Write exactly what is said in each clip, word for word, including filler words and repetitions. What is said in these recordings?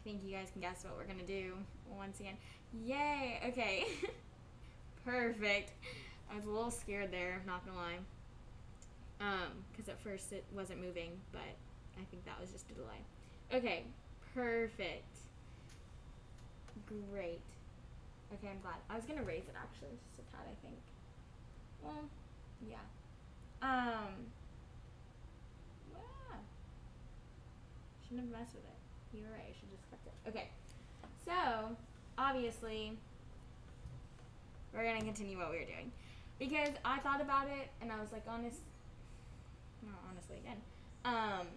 think you guys can guess what we're gonna do once again. Yay! Okay. Perfect. I was a little scared there, not gonna lie. Um, because at first it wasn't moving, but I think that was just a delay. Okay, perfect. Great. Okay, I'm glad. I was gonna raise it actually, just a tad, I think. Well, yeah. Um, wow. Shouldn't have messed with it. You were right, I should just kept it. Okay, so, obviously, we're gonna continue what we were doing. Because I thought about it, and I was like, honest, not honestly again, um,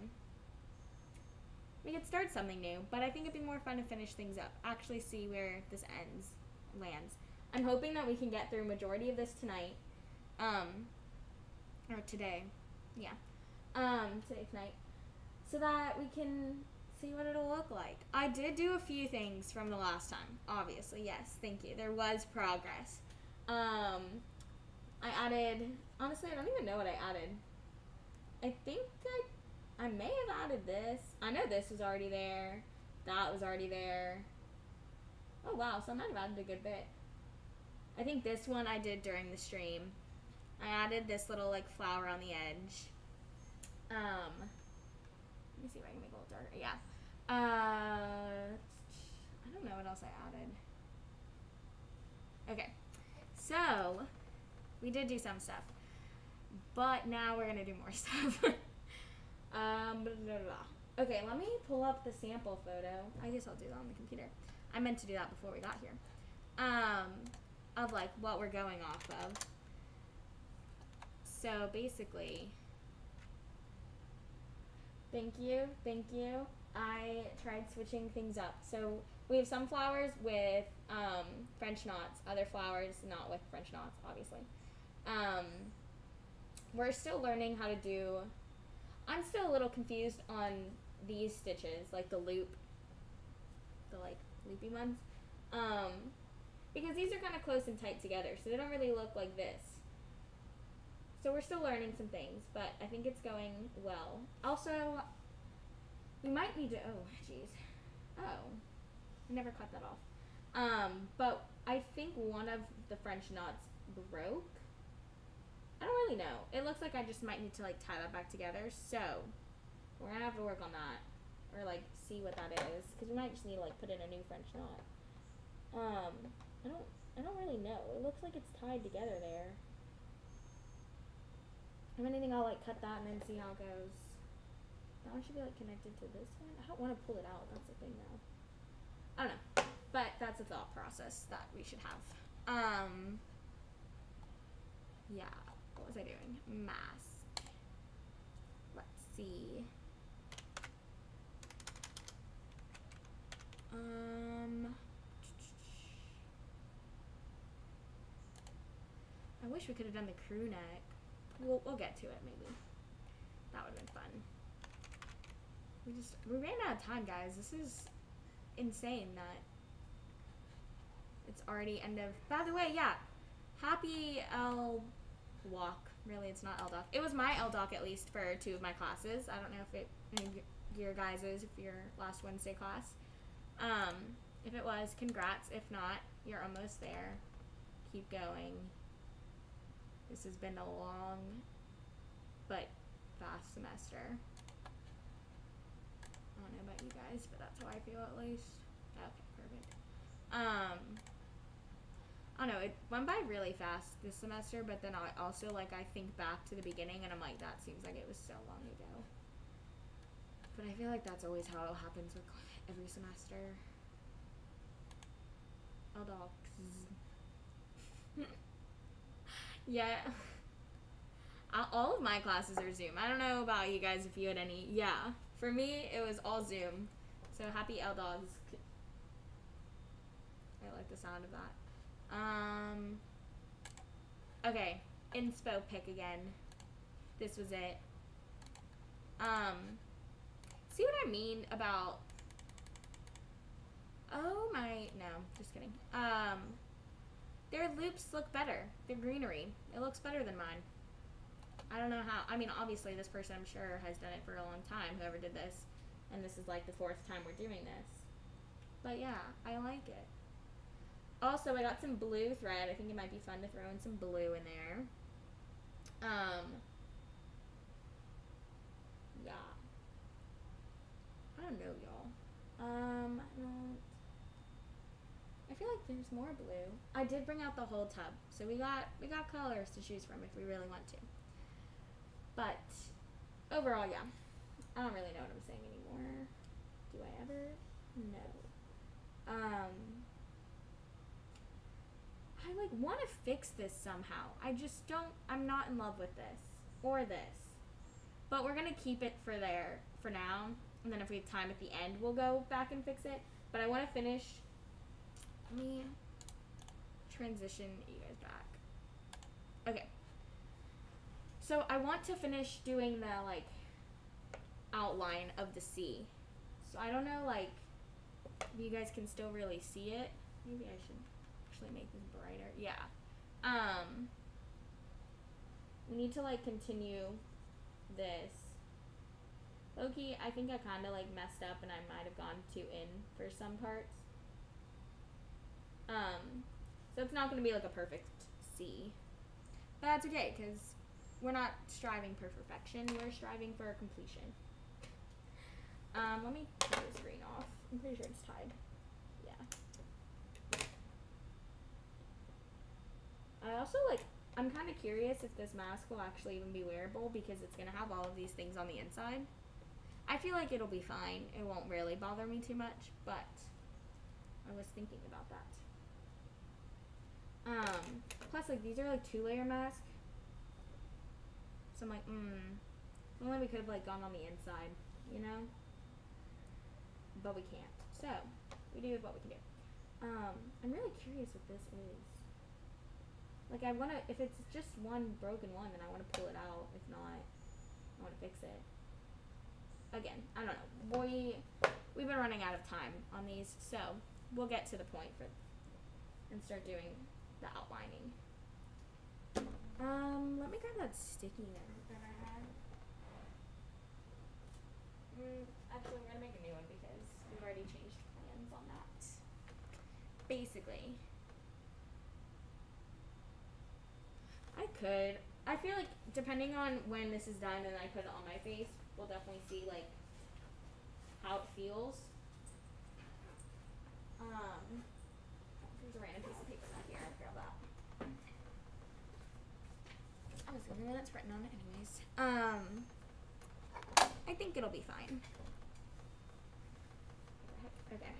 we could start something new, but I think it'd be more fun to finish things up. Actually see where this ends, lands. I'm hoping that we can get through majority of this tonight, um, or today, yeah, um, today, tonight, so that we can see what it'll look like. I did do a few things from the last time, obviously, yes, thank you. There was progress. Um, I added, honestly, I don't even know what I added. I think I, I may have added this. I know this was already there. That was already there. Oh, wow, so I might have added a good bit. I think this one I did during the stream. I added this little, like, flower on the edge. Um, let me see if I can make it a little darker. Yeah. Uh, I don't know what else I added. Okay. So, we did do some stuff. But now we're going to do more stuff. um, blah, blah, blah. Okay, let me pull up the sample photo. I guess I'll do that on the computer. I meant to do that before we got here. Um, of, like, what we're going off of. So, basically, thank you, thank you. I tried switching things up. So, we have some flowers with um, French knots, other flowers not with French knots, obviously. Um, we're still learning how to do, I'm still a little confused on these stitches, like the loop, the like loopy ones, um, because these are kind of close and tight together, so they don't really look like this. So we're still learning some things, but I think it's going well. Also, we might need to, oh, jeez, oh, I never cut that off. Um, but I think one of the French knots broke. I don't really know. It looks like I just might need to like tie that back together. So we're gonna have to work on that, or like see what that is, because we might just need to like put in a new French knot. Um, I don't, I don't really know. It looks like it's tied together there. If anything, I'll like cut that and then see how it goes. That one should be like connected to this one. I don't want to pull it out. That's the thing though. I don't know, but that's a thought process that we should have. Um, yeah. What was I doing? Mask. Let's see. Um, I wish we could have done the crew neck. We'll, we'll get to it, maybe. That would have been fun. We just, we ran out of time, guys. This is insane that it's already end of, by the way, yeah. Happy L walk. Really, it's not L D O C. It was my L D O C, at least, for two of my classes. I don't know if it, any of your guys' is, if your last Wednesday class. Um, if it was, congrats. If not, you're almost there. Keep going. This has been a long but fast semester. I don't know about you guys, but that's how I feel at least. Okay, perfect. Um, I don't know, it went by really fast this semester, but then I also, like, I think back to the beginning and I'm like, that seems like it was so long ago. But I feel like that's always how it happens with every semester. L D O Cs. Yeah. All of my classes are Zoom. I don't know about you guys if you had any. Yeah. For me, it was all Zoom. So happy L D O Cs. I like the sound of that. Um, okay, inspo pick again. This was it. Um, see what I mean about, oh my, no, just kidding. Um, their loops look better. Their greenery, it looks better than mine. I don't know how, I mean, obviously this person I'm sure has done it for a long time, whoever did this, and this is like the fourth time we're doing this. But yeah, I like it. Also, I got some blue thread. I think it might be fun to throw in some blue in there. Um, yeah. I don't know, y'all. Um, I don't... I feel like there's more blue. I did bring out the whole tub, so we got we got colors to choose from if we really want to. But overall, yeah, I don't really know what I'm saying anymore. Do I ever? No. Um, I like want to fix this somehow. I just don't. I'm not in love with this or this. But we're gonna keep it for there for now, and then if we have time at the end, we'll go back and fix it. But I want to finish. Let me transition you guys back. Okay. So I want to finish doing the like outline of the sea. So I don't know like if you guys can still really see it. Maybe I should actually make this brighter. Yeah. Um we need to like continue this. Low-key, I think I kind of like messed up and I might have gone too in for some parts. Um, so it's not going to be like a perfect C. But that's okay, because we're not striving for perfection. We're striving for completion. Um, let me turn the screen off. I'm pretty sure it's tied. Yeah. I also, like, I'm kind of curious if this mask will actually even be wearable, because it's going to have all of these things on the inside. I feel like it'll be fine. It won't really bother me too much, but I was thinking about that. Um, plus, like, these are, like, two-layer masks. So I'm like, hmm. Only we could have, like, gone on the inside, you know? But we can't. So, we do what we can do. Um, I'm really curious what this is. Like, I want to, if it's just one broken one, then I want to pull it out. If not, I want to fix it. Again, I don't know. We, we've been running out of time on these, so we'll get to the point for, and start doing the outlining. Um, let me grab that sticky note that I had. Mm, actually, I'm gonna make a new one because we've already changed plans on that. Basically. I could. I feel like depending on when this is done and I put it on my face, we'll definitely see like how it feels. Um, there's a random piece of paper back here. I'll grab that. I was the only one that's written on it anyways. Um, I think it'll be fine. Okay.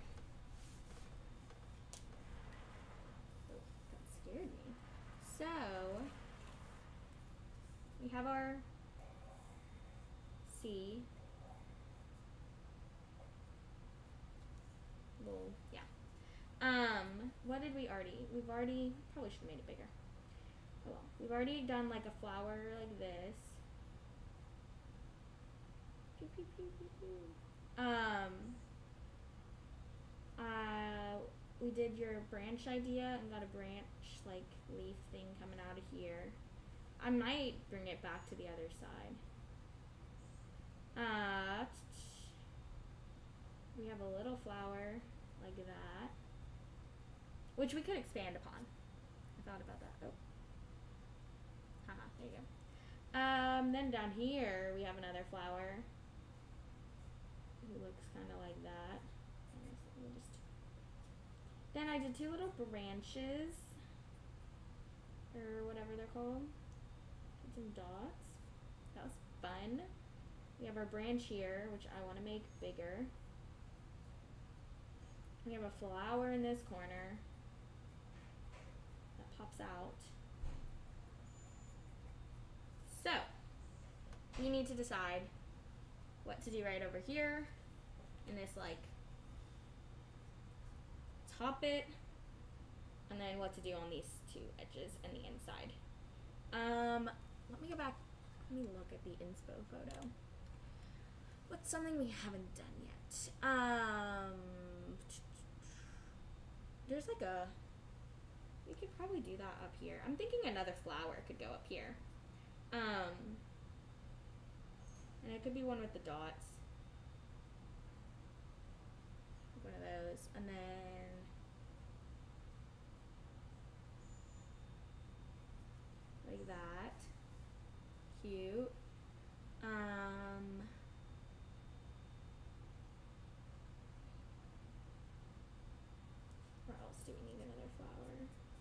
Oh, that scared me. So, we have our C. Well, yeah. Um, what did we already? We've already, probably should have made it bigger. Oh well. We've already done like a flower like this. Pew, pew, pew, pew, pew. Um, uh, we did your branch idea and got a branch like leaf thing coming out of here. I might bring it back to the other side. Uh, we have a little flower like that, which we could expand upon. I thought about that. Oh, haha, there you go. Um, then down here we have another flower who looks kind of like that. Just... Then I did two little branches, or whatever they're called. Did some dots. That was fun. We have our branch here, which I want to make bigger. We have a flower in this corner that pops out. So, we need to decide what to do right over here in this like top bit, and then what to do on these two edges and the inside. Um, let me go back. Let me look at the inspo photo. What's something we haven't done yet? Um, there's like a, we could probably do that up here. I'm thinking another flower could go up here. Um, and it could be one with the dots. One of those. flowers, and then like that. Cute. Um, where else do we need another flower?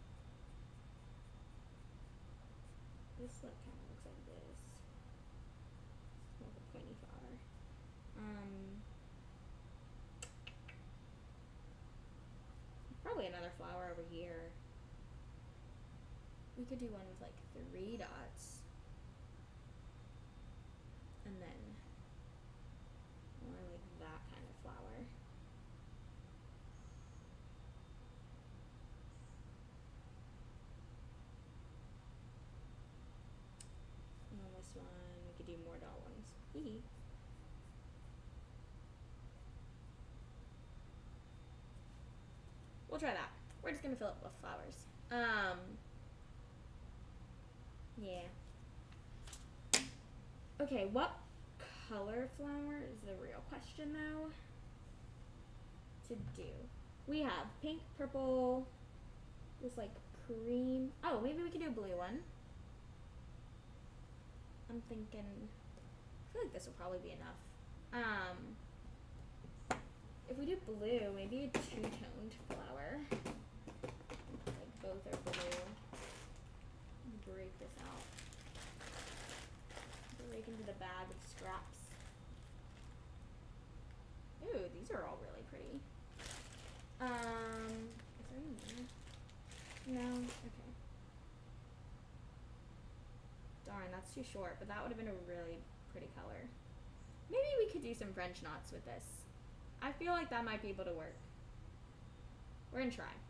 This look kind of looks like this. It's more of a pointy flower. Um, probably another flower over here. We could do one with like three dots. And then more like that kind of flower. And on this one, we could do more dot ones. Hee. We'll try that. We're just gonna fill it with flowers. Um, yeah. Okay, what color flower is the real question though to do? We have pink, purple, this like cream. Oh, maybe we could do a blue one. I'm thinking, I feel like this will probably be enough. Um, if we do blue, maybe a two-toned flower. Like both are blue. Break this out. Break into the bag of scraps. Ooh, these are all really pretty. Um, is there any more? No? Okay. Darn, that's too short, but that would have been a really pretty color. Maybe we could do some French knots with this. I feel like that might be able to work. We're gonna try.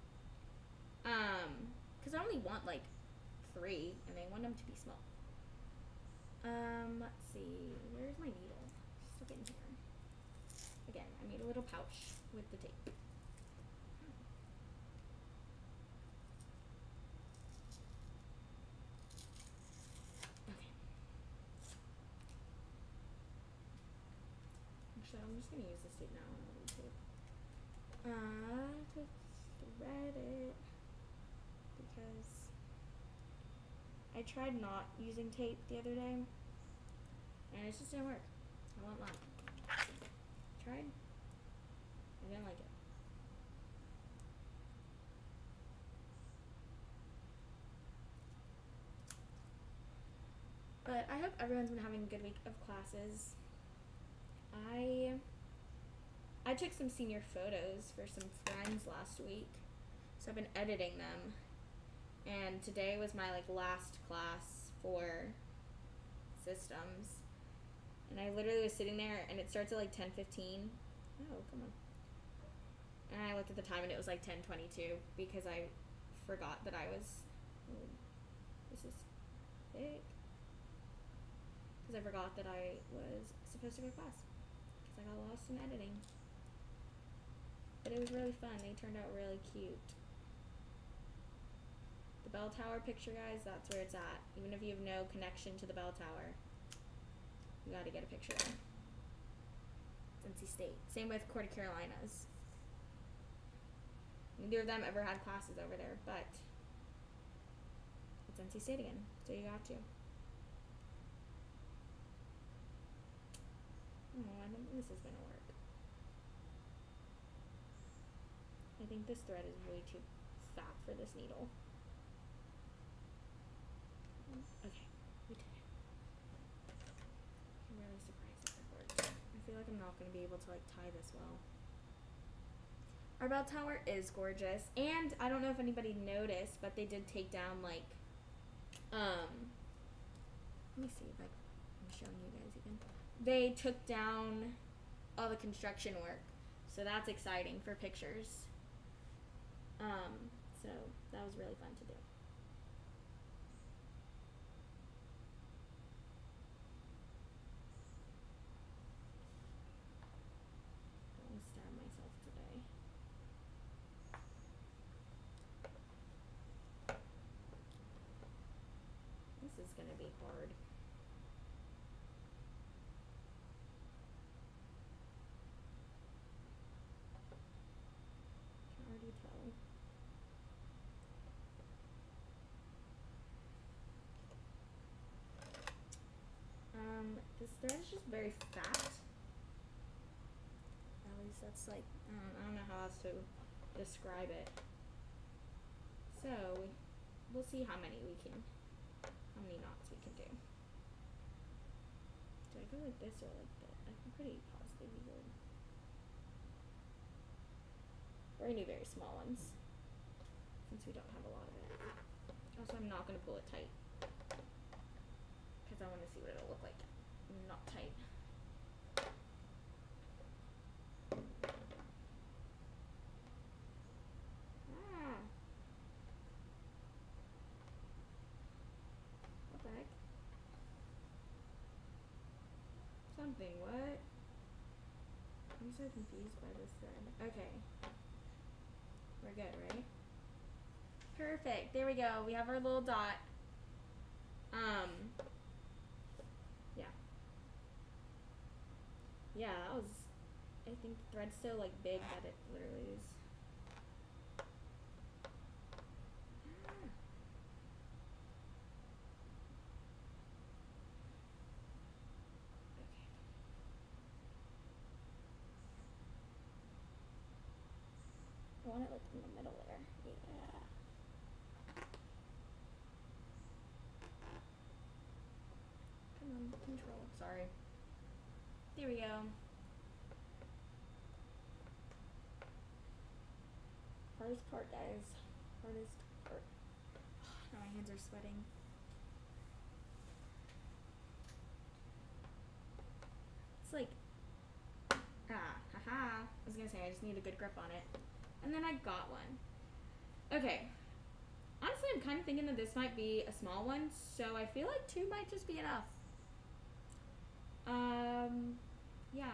Um, because I only want like three, and I want them to be small. Um, let's see. Where's my needle? Stuck in here. Again, I made a little pouch with the tape. Okay. Actually, I'm just gonna use this tape now. Uh, to thread it because I tried not using tape the other day and it just didn't work. I won't lie. Tried. I didn't like it. But I hope everyone's been having a good week of classes. I I took some senior photos for some friends last week, so I've been editing them. And today was my like last class for systems. And I literally was sitting there, and it starts at like ten fifteen. Oh, come on. And I looked at the time, and it was like ten twenty-two because I forgot that I was. Oh, this is big. Because I forgot that I was supposed to go to class. Because I got lost in editing. But it was really fun. They turned out really cute. The bell tower picture, guys, that's where it's at. Even if you have no connection to the bell tower, you gotta get a picture there. It's N C State. Same with Court of Carolinas. Neither of them ever had classes over there, but it's N C State again, so you got to. Oh, I don't think this is gonna work. I think this thread is way too fat for this needle. Okay, we did it. I'm really surprised that it worked. I feel like I'm not gonna be able to like tie this well. Our bell tower is gorgeous, and I don't know if anybody noticed, but they did take down like, um, let me see if I, I'm showing you guys again. They took down all the construction work, so that's exciting for pictures. Um, so that was really fun to do. Don't stab myself today. This is gonna be hard. this thread is just very fat. At least that's like, I don't, I don't know how else to describe it. So, we'll see how many we can, how many knots we can do. Do I go like this or like that? I'm pretty positive we would. We're gonna do very small ones, since we don't have a lot of it. Also, I'm not gonna pull it tight, because I want to see what it'll look like. Not tight. Ah. What the heck? Something, what? I'm so confused by this thread. Okay. We're good, right? Perfect. There we go. We have our little dot. Um. Yeah. Yeah, that was, I think the thread's so like big that it literally is. Ah. Okay. I want it like in the middle there. Yeah. Come on, control. Sorry. There we go. Hardest part, guys. Hardest part. Now my hands are sweating. It's like, ah, haha. I was gonna say, I just need a good grip on it. And then I got one. Okay. Honestly, I'm kind of thinking that this might be a small one, so I feel like two might just be enough. Um, yeah.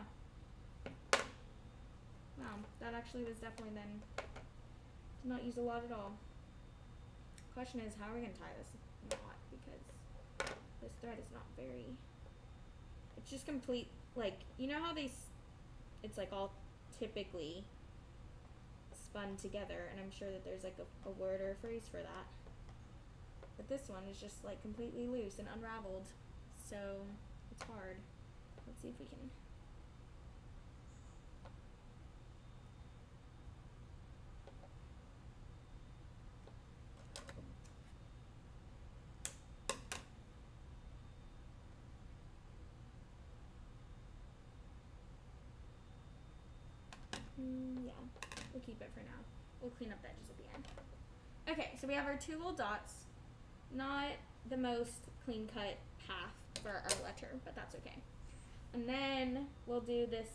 Wow, that actually was definitely then, did not use a lot at all. Question is, how are we gonna tie this knot? Because this thread is not very, it's just complete, like, you know how they, s it's like all typically spun together, and I'm sure that there's like a, a word or a phrase for that. But this one is just like completely loose and unraveled, so it's hard. Let's see if we can. Mm, yeah, we'll keep it for now. We'll clean up the edges at the end. Okay, so we have our two little dots. Not the most clean cut path for our letter, but that's okay. And then we'll do this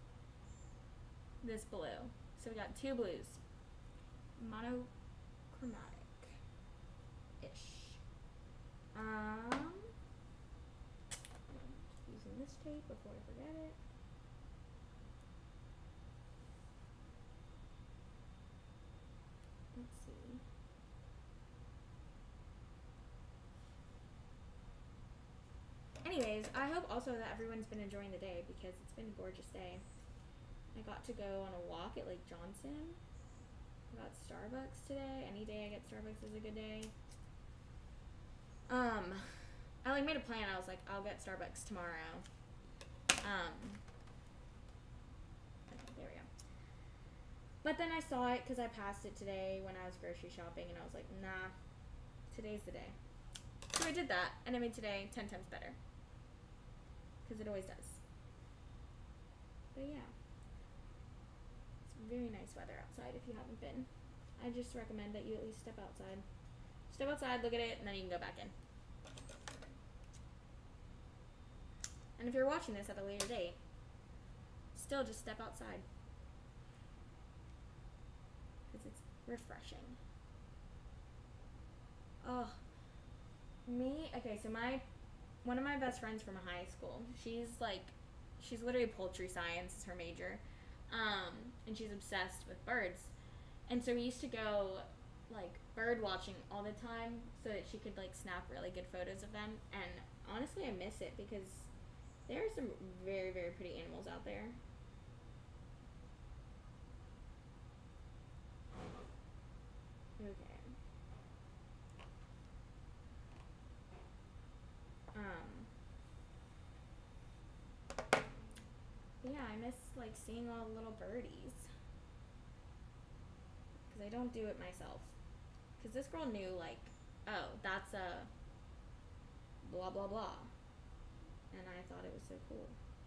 this blue. So we got two blues. Monochromatic ish. Um using this tape before I forget it. Let's see. Anyways, I hope also that everyone's been enjoying the day, because it's been a gorgeous day. I got to go on a walk at Lake Johnson. I got Starbucks today. Any day I get Starbucks is a good day. Um, I like made a plan. I was like, I'll get Starbucks tomorrow. Um, okay, there we go. But then I saw it because I passed it today when I was grocery shopping, and I was like, nah, today's the day. So I did that, and it made today ten times better. Because it always does. But yeah. It's very nice weather outside if you haven't been. I just recommend that you at least step outside. Step outside, look at it, and then you can go back in. And if you're watching this at a later date, still just step outside. Because it's refreshing. Oh. Me, okay, so my, one of my best friends from high school, she's like, she's literally poultry science is her major, um, and she's obsessed with birds, and so we used to go, like, bird watching all the time, so that she could, like, snap really good photos of them, and honestly, I miss it, because there are some very, very pretty animals out there. Okay. Um, I miss like seeing all the little birdies. Because I don't do it myself. Because this girl knew like, oh, that's a blah blah blah. And I thought it was so cool.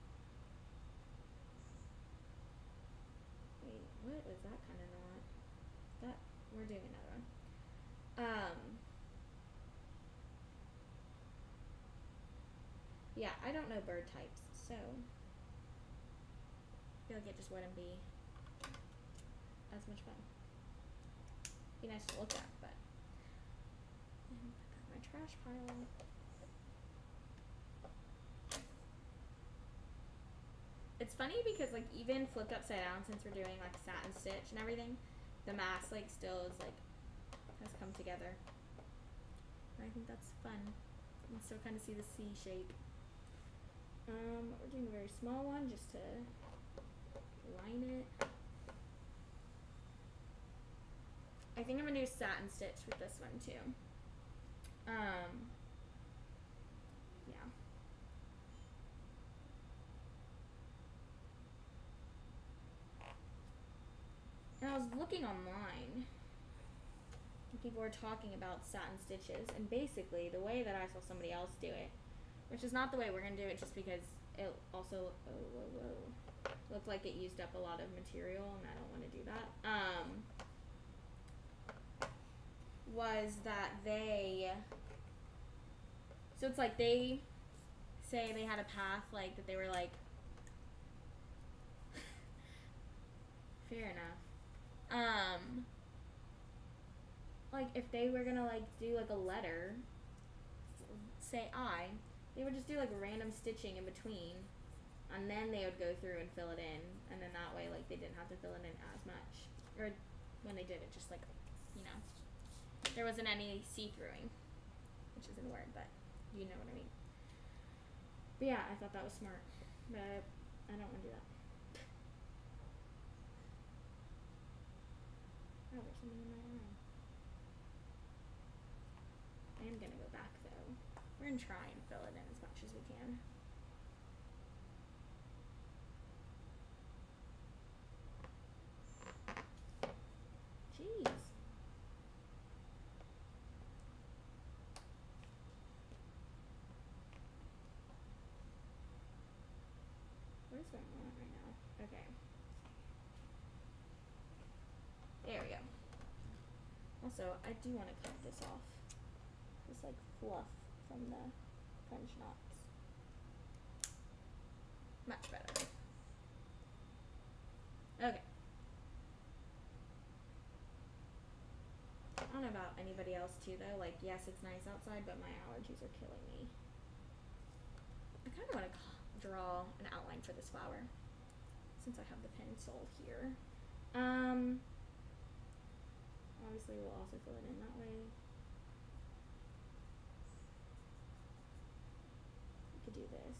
Wait, what was that kind of knot? That, we're doing another one. Um, yeah, I don't know bird types, so I feel like it just wouldn't be as much fun. Be nice to look at, but and I got my trash pile. It's funny because like even flipped upside down, since we're doing like satin stitch and everything, the mask like still is like has come together. And I think that's fun. You can still kind of see the C shape. Um, we're doing a very small one just to line it. I think I'm gonna do satin stitch with this one too. Um, yeah. And I was looking online, and people were talking about satin stitches, and basically the way that I saw somebody else do it, which is not the way we're gonna do it, just because it also oh whoa whoa looked like it used up a lot of material, and I don't want to do that. Um, was that they? So it's like they say they had a path like that they were like. Fair enough. Um, like if they were gonna like do like a letter, say I, they would just do like random stitching in between, and then they would go through and fill it in, and then that way like they didn't have to fill it in as much, or when they did it, just like, you know, there wasn't any see-throughing, which isn't a word, but you know what I mean. But yeah, I thought that was smart, but I don't want to do that. Oh, there's something in my eye. I am gonna go back though. We're gonna try and fill it in as much as we can. Jeez. What is going on right now? Okay. There we go. Also, I do want to cut this off. This like fluff from the French knots. Much better. Okay. I don't know about anybody else too though. Like, yes, it's nice outside, but my allergies are killing me. I kind of want to draw an outline for this flower since I have the pencil here. Um... Obviously, we'll also fill it in that way. We could do this.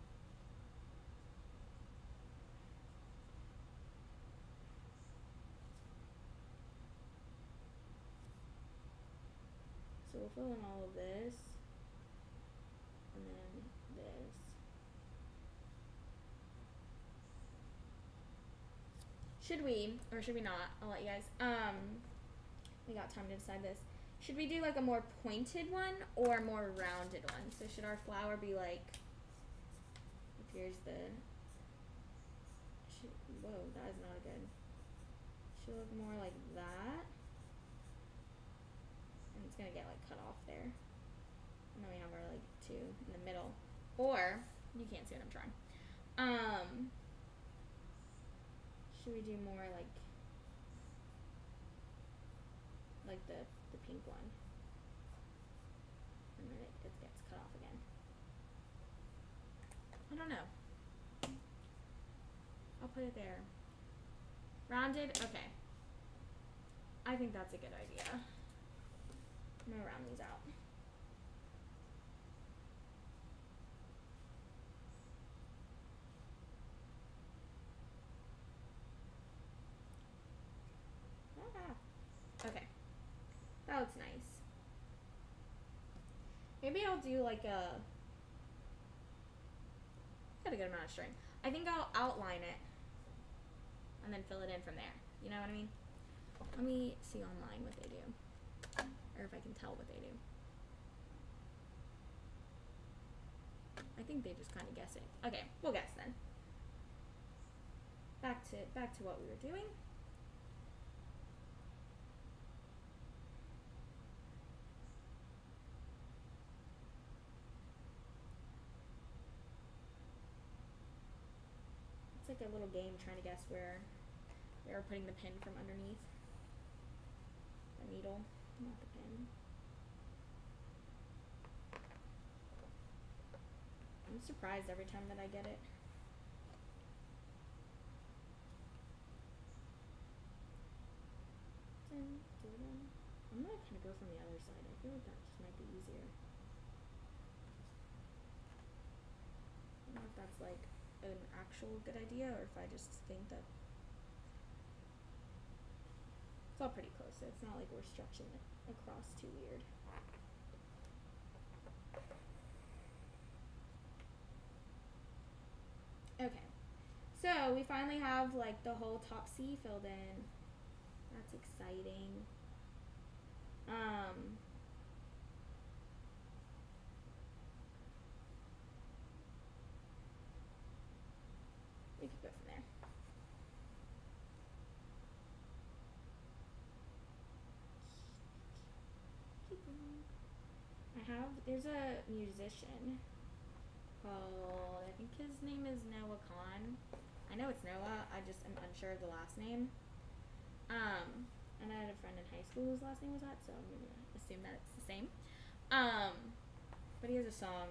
So we'll fill in all of this, and then this. Should we, or should we not? I'll let you guys. Um. We got time to decide this. Should we do like a more pointed one or a more rounded one? So should our flower be like, if here's the, should, whoa, that is not a good. Should look more like that. And it's gonna get like cut off there. And then we have our like two in the middle. Or, you can't see what I'm trying. Um, should we do more like, like the, the pink one, and then it, it gets cut off again. I don't know. I'll put it there. Rounded? Okay. I think that's a good idea. I'm gonna round these out. Ah. Okay. That looks nice. Maybe I'll do like a, got a good amount of string. I think I'll outline it and then fill it in from there. You know what I mean? Let me see online what they do, or if I can tell what they do. I think they just kind of guess it. Okay, we'll guess then. Back to back to what we were doing. It's like a little game trying to guess where they are putting the pin from underneath. The needle, not the pin. I'm surprised every time that I get it. I'm gonna kind of go from the other side. I feel like that just might be easier. I don't know if that's like an actual good idea or if I just think that it's all pretty close. So it's not like we're stretching it across too weird. Okay, so we finally have like the whole top C filled in. That's exciting. Um, we could go from there. I have, there's a musician called, I think his name is Noah Khan. I know it's Noah, I just am unsure of the last name. Um, and I had a friend in high school whose last name was that, so I'm gonna assume that it's the same. Um, but he has a song.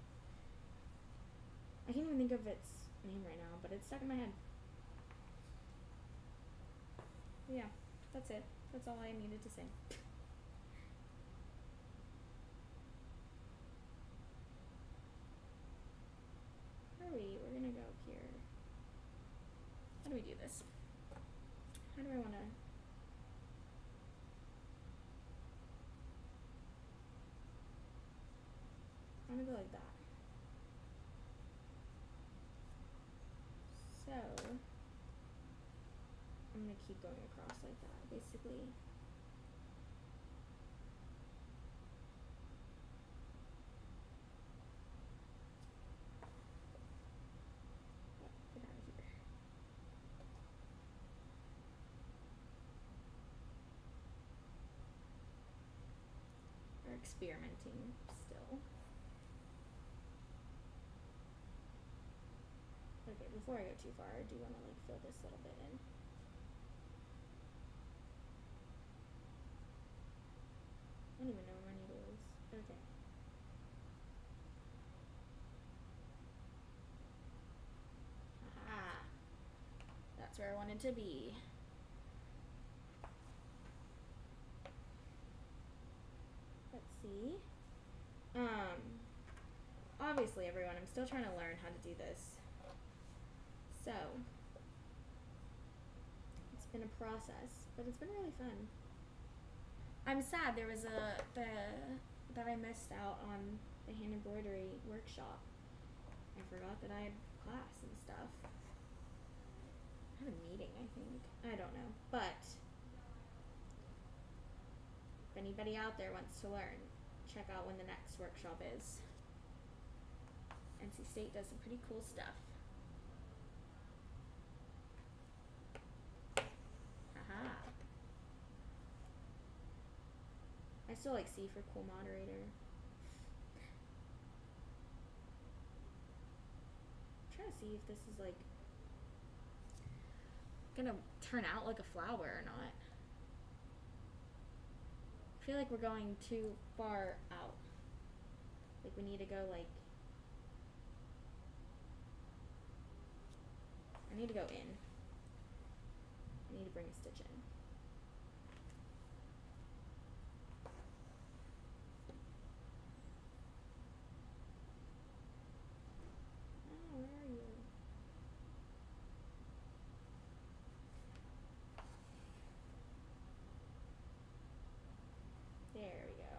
I can't even think of its name right now, but it's stuck in my head. Yeah, that's it. That's all I needed to say. Where are we? We're gonna go here. How do we do this? How do I wanna... I'm gonna go like that. So, I'm gonna keep going across like that, basically. Oh, get out of here. We're experimenting still. Okay, before I go too far, I do want to like fill this little bit in. I don't even know where my needle is. Okay. Aha! That's where I wanted to be. Let's see. Um, obviously, everyone, I'm still trying to learn how to do this. So, it's been a process, but it's been really fun. I'm sad there was a, the, that I missed out on the hand embroidery workshop. I forgot that I had class and stuff. I had a meeting, I think. I don't know, but if anybody out there wants to learn, check out when the next workshop is. N C State does some pretty cool stuff. Haha. I still like C for cool moderator. I'm trying to see if this is like gonna turn out like a flower or not. I feel like we're going too far out. Like we need to go like, I need to go in. I need to bring a stitch in. Oh, where are you? There we go.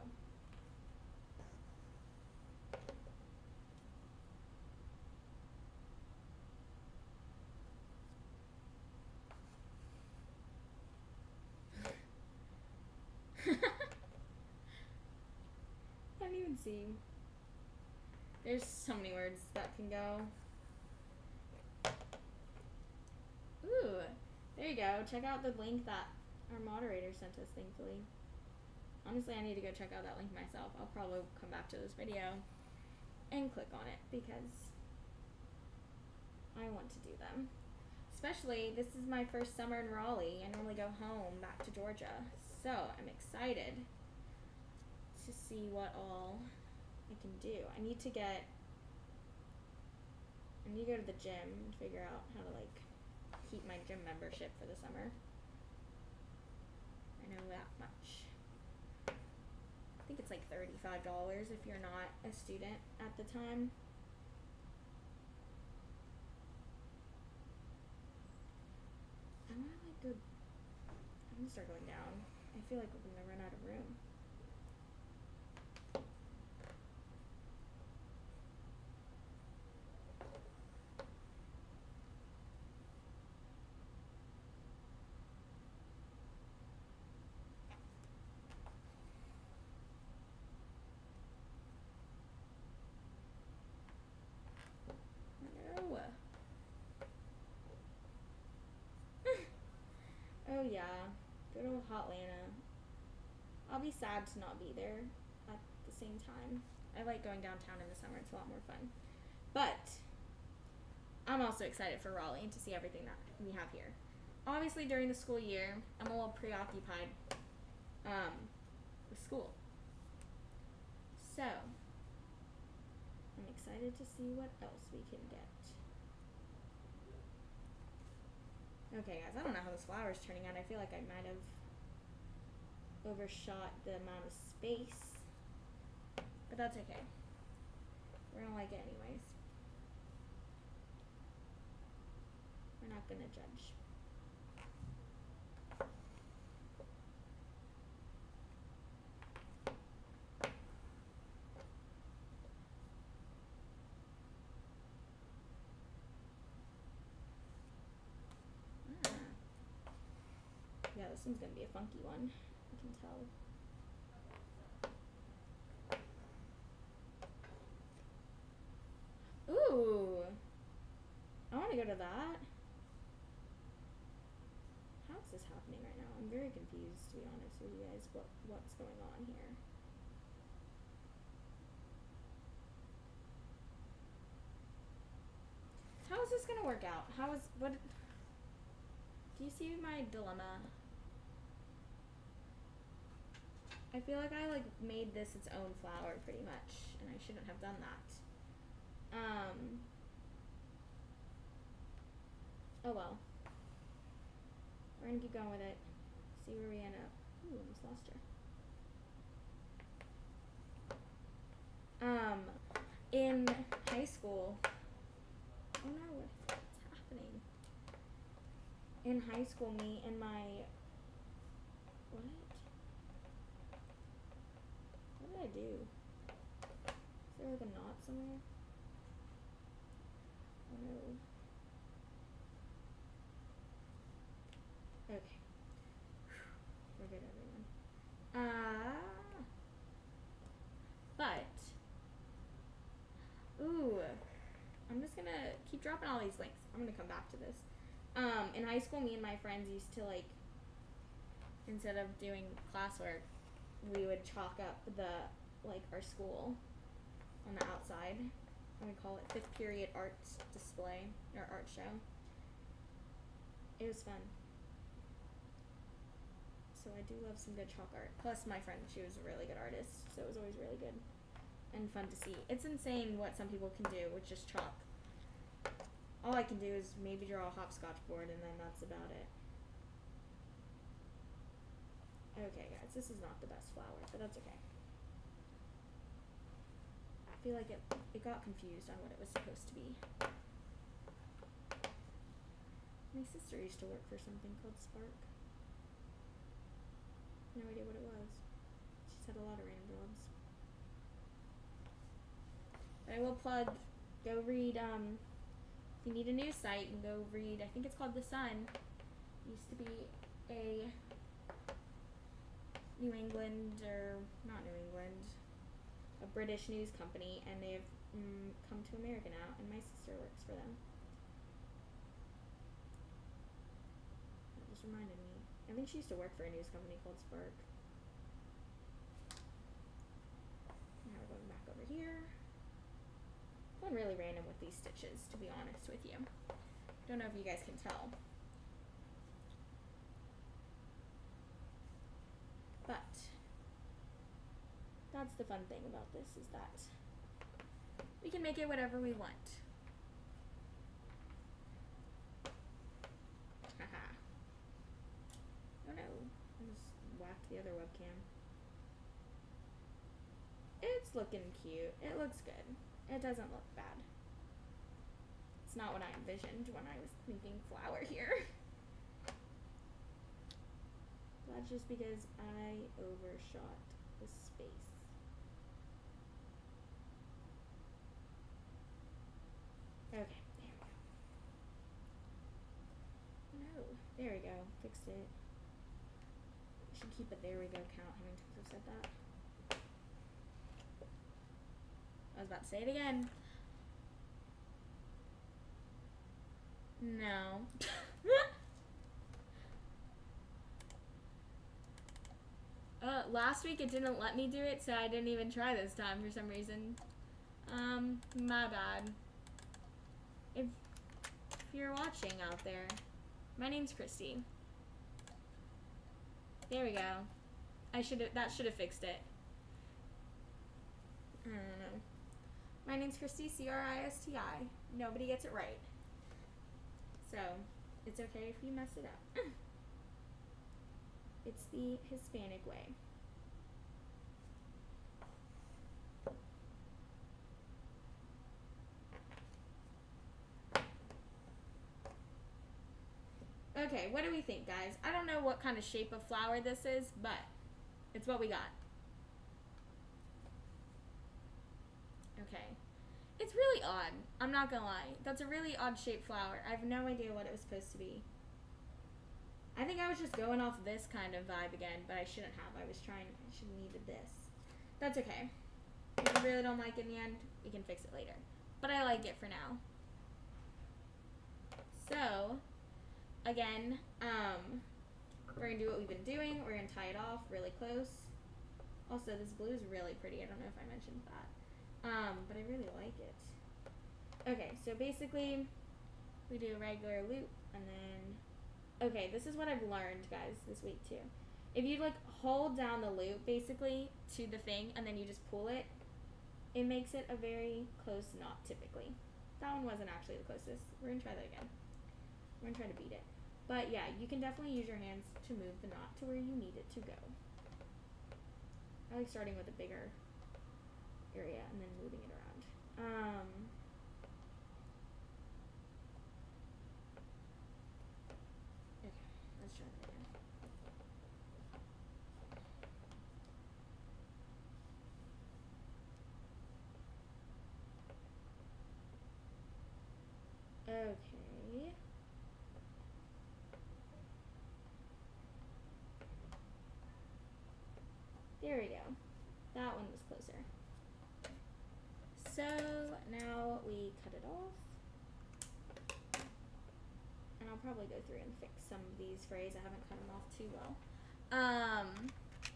and see. There's so many words that can go. Ooh, there you go. Check out the link that our moderator sent us, thankfully. Honestly, I need to go check out that link myself. I'll probably come back to this video and click on it because I want to do them. Especially, this is my first summer in Raleigh. I normally go home back to Georgia. So, I'm excited to see what all I can do. I need to get, I need to go to the gym and figure out how to, like, keep my gym membership for the summer. I know that much. I think it's like thirty-five dollars if you're not a student at the time. I wanna like go, I'm gonna start going down. I feel like we're gonna run out of room. Oh yeah, good old Hotlanta. I'll be sad to not be there at the same time. I like going downtown in the summer, it's a lot more fun. But I'm also excited for Raleigh and to see everything that we have here. Obviously during the school year, I'm a little preoccupied um, with school. So, I'm excited to see what else we can get. Okay guys, I don't know how this flower is turning out. I feel like I might have overshot the amount of space, but that's okay. We're gonna like it anyways. We're not gonna judge. Yeah, this one's gonna be a funky one, I can tell. Ooh! I wanna go to that. How is this happening right now? I'm very confused, to be honest with you guys, what, what's going on here. How is this gonna work out? How is, what, do you see my dilemma? I feel like I like made this its own flower pretty much, and I shouldn't have done that. Um. Oh well. We're gonna keep going with it. See where we end up. Ooh, almost lost her. Um, in high school. Oh no, what's happening? In high school, me and my what? What did I do? Is there like a knot somewhere? Oh no. Okay. We're good, everyone. Uh, but, ooh, I'm just gonna keep dropping all these links. I'm gonna come back to this. Um, in high school, me and my friends used to like, instead of doing classwork, we would chalk up the, like, our school on the outside, and we call it fifth period arts display, or art show. It was fun. So I do love some good chalk art. Plus my friend, she was a really good artist, so it was always really good and fun to see. It's insane what some people can do with just chalk. All I can do is maybe draw a hopscotch board, and then that's about it. Okay guys, this is not the best flower, but that's okay. I feel like it, it got confused on what it was supposed to be. My sister used to work for something called Spark. No idea what it was. She's had a lot of random jobs. But I will plug, go read, um, if you need a news site, you can go read, I think it's called The Sun. It used to be a New England, or not New England, a British news company, and they've mm, come to America now, and my sister works for them. That just reminded me. I think she used to work for a news company called Spark. Now we're going back over here. I'm really random with these stitches, to be honest with you. Don't know if you guys can tell. But that's the fun thing about this, is that we can make it whatever we want. Haha. Oh no, I just whacked the other webcam. It's looking cute. It looks good. It doesn't look bad. It's not what I envisioned when I was thinking flower here. That's just because I overshot the space. Okay, there we go. No, there we go. Fixed it. I should keep a there we go count. How many times I've said that? I was about to say it again. No. uh, last week it didn't let me do it, so I didn't even try this time for some reason. Um, my bad. If, if you're watching out there, my name's Cristi. There we go. I should have, that should have fixed it. I don't know. My name's Cristi, C R I S T I. Nobody gets it right. So, it's okay if you mess it up. It's the Hispanic way. Okay, what do we think, guys? I don't know what kind of shape of flower this is, but it's what we got. Okay. It's really odd. I'm not gonna lie. That's a really odd shaped flower. I have no idea what it was supposed to be. I think I was just going off this kind of vibe again, but I shouldn't have. I was trying, I should have needed this. That's okay. If you really don't like it in the end, we can fix it later. But I like it for now. So, again, um, we're gonna do what we've been doing. We're gonna tie it off really close. Also, this blue is really pretty. I don't know if I mentioned that. Um, but I really like it. Okay, so basically, we do a regular loop, and then, okay, this is what I've learned, guys, this week, too. If you, like, hold down the loop, basically, to the thing, and then you just pull it, it makes it a very close knot, typically. That one wasn't actually the closest. We're gonna try that again. We're gonna try to beat it. But, yeah, you can definitely use your hands to move the knot to where you need it to go. I like starting with a bigger area and then moving it around. Um, okay, let's try that again. Okay. There we go. That one was closer. So now we cut it off, and I'll probably go through and fix some of these frays. I haven't cut them off too well. Um,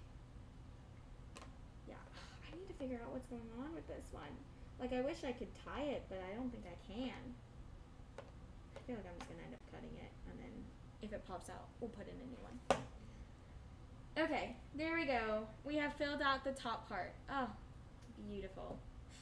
yeah, I need to figure out what's going on with this one. Like, I wish I could tie it, but I don't think I can. I feel like I'm just gonna end up cutting it, and then if it pops out, we'll put in a new one. Okay, there we go. We have filled out the top part. Oh, beautiful.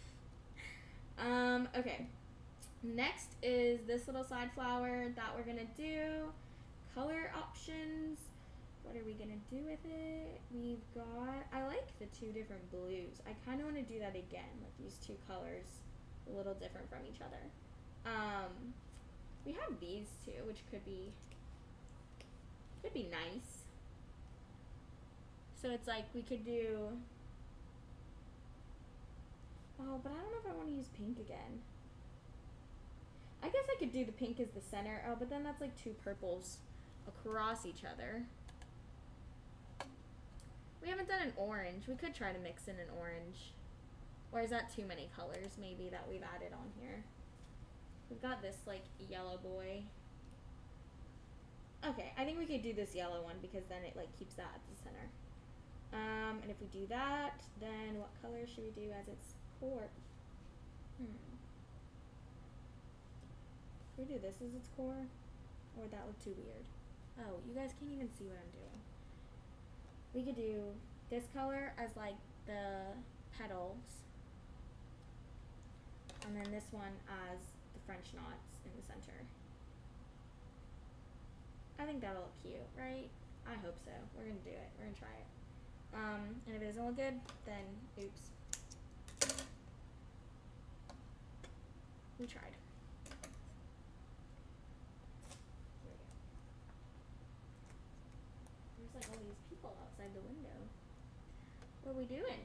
Um, okay. Next is this little side flower that we're gonna do. Color options. What are we gonna do with it? We've got, I like the two different blues. I kind of want to do that again, like these two colors, a little different from each other. Um, we have these two, which could be, could be nice. So it's like we could do, oh, but I don't know if I want to use pink again. I guess I could do the pink as the center. Oh, but then that's like two purples across each other. We haven't done an orange. We could try to mix in an orange. Or is that too many colors maybe that we've added on here? We've got this like yellow boy. Okay, I think we could do this yellow one because then it like keeps that at the center. Um, and if we do that, then what color should we do as its core? Hmm. Should we do this as its core? Or would that look too weird? Oh, you guys can't even see what I'm doing. We could do this color as like the petals. And then this one as the French knots in the center. I think that'll look cute, right? I hope so. We're gonna do it. We're gonna try it. Um, and if it doesn't look good, then oops. We tried. Here we go. There's like all these people outside the window. What are we doing?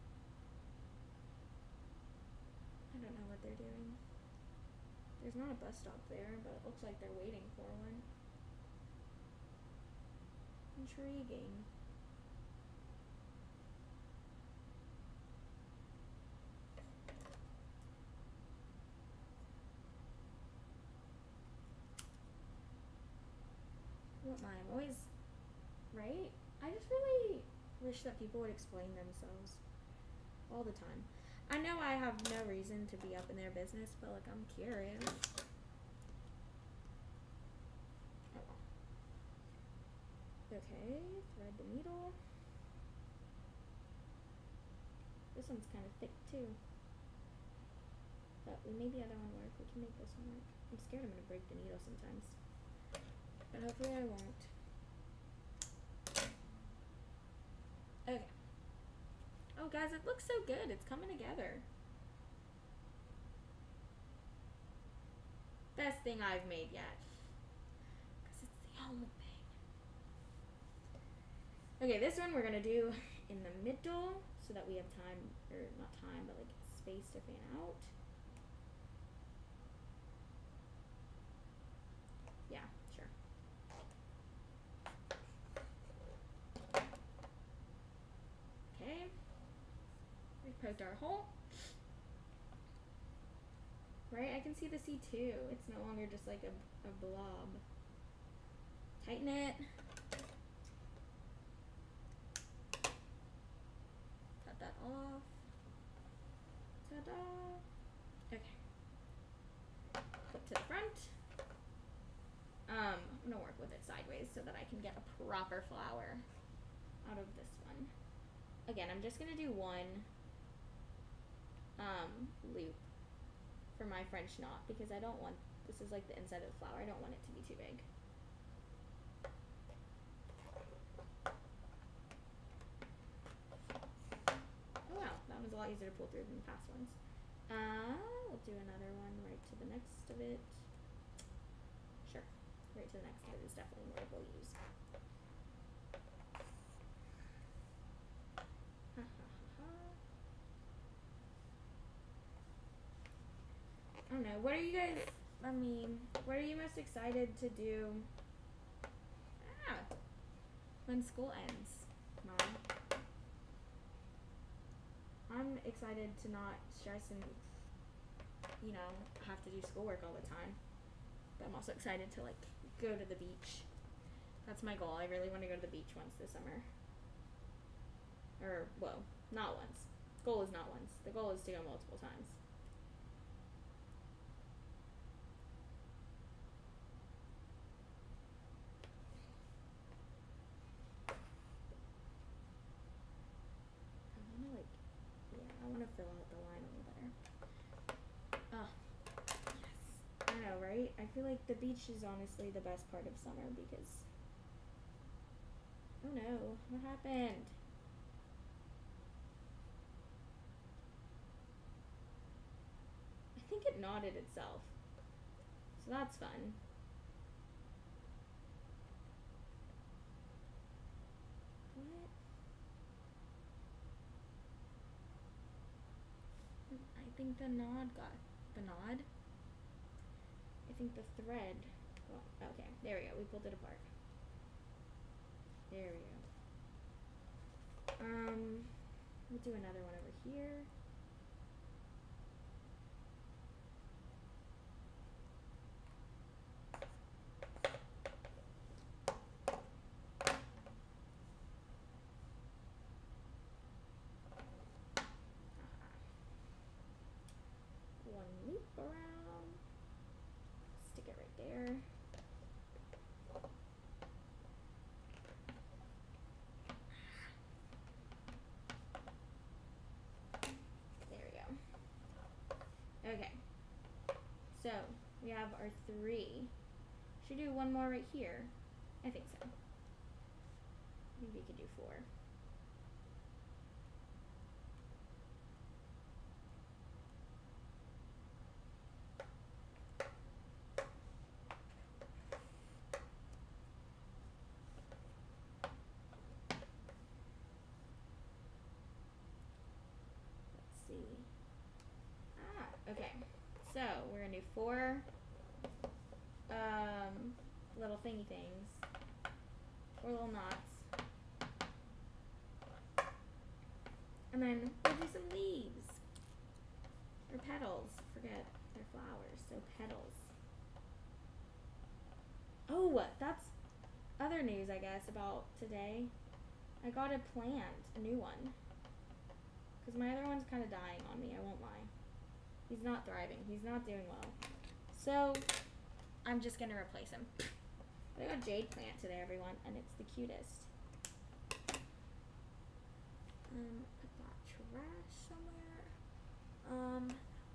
I don't know what they're doing. There's not a bus stop there, but it looks like they're waiting for one. Intriguing. What am I? I'm always right? I just really wish that people would explain themselves all the time. I know I have no reason to be up in their business, but like I'm curious. Oh. Okay, thread the needle. This one's kind of thick too. But we made the other one work. We can make this one work. I'm scared I'm gonna break the needle sometimes. But hopefully I won't. Okay. Oh guys, it looks so good. It's coming together. Best thing I've made yet. Because it's the only thing. Okay, this one we're gonna do in the middle so that we have time, or not time, but like space to fan out. Yeah, sure. Okay. We poked our hole. Right? I can see the C too. It's no longer just like a, a blob. Tighten it. Cut that off. Ta-da. Okay. Flip to the front. Um, I'm gonna work with it sideways so that I can get a proper flower out of this one. Again, I'm just gonna do one um, loop for my French knot because I don't want, this is like the inside of the flower, I don't want it to be too big. Oh wow, that was a lot easier to pull through than the past ones. Uh, we'll do another one right to the next of it. Sure, right to the next of it is definitely more we'll use. I don't know. What are you guys, I mean, what are you most excited to do ah, when school ends, Mom? I'm excited to not stress and, you know, have to do schoolwork all the time. But I'm also excited to, like, go to the beach. That's my goal. I really want to go to the beach once this summer. Or, well, not once. The goal is not once. The goal is to go multiple times. I want to fill out the line a little better. Oh, yes. I know, right? I feel like the beach is honestly the best part of summer because... Oh no, what happened? I think it knotted itself. So that's fun. What? I think the knot got the knot. I think the thread. Well, okay, there we go. We pulled it apart. There we go. Um, we'll do another one over here. here. There we go. Okay. So, we have our three. Should do one more right here. I think so. Maybe we could do four. Let's see. Ah, okay. So, we're gonna do four um, little thingy things. Four little knots. And then we'll do some leaves. Or petals. Forget, they're flowers, so petals. Oh, that's other news, I guess, about today. I got a plant, a new one. Because my other one's kind of dying on me, I won't lie. He's not thriving. He's not doing well. So, I'm just going to replace him. But I got a jade plant today, everyone, and it's the cutest. Um, put that trash somewhere. Um,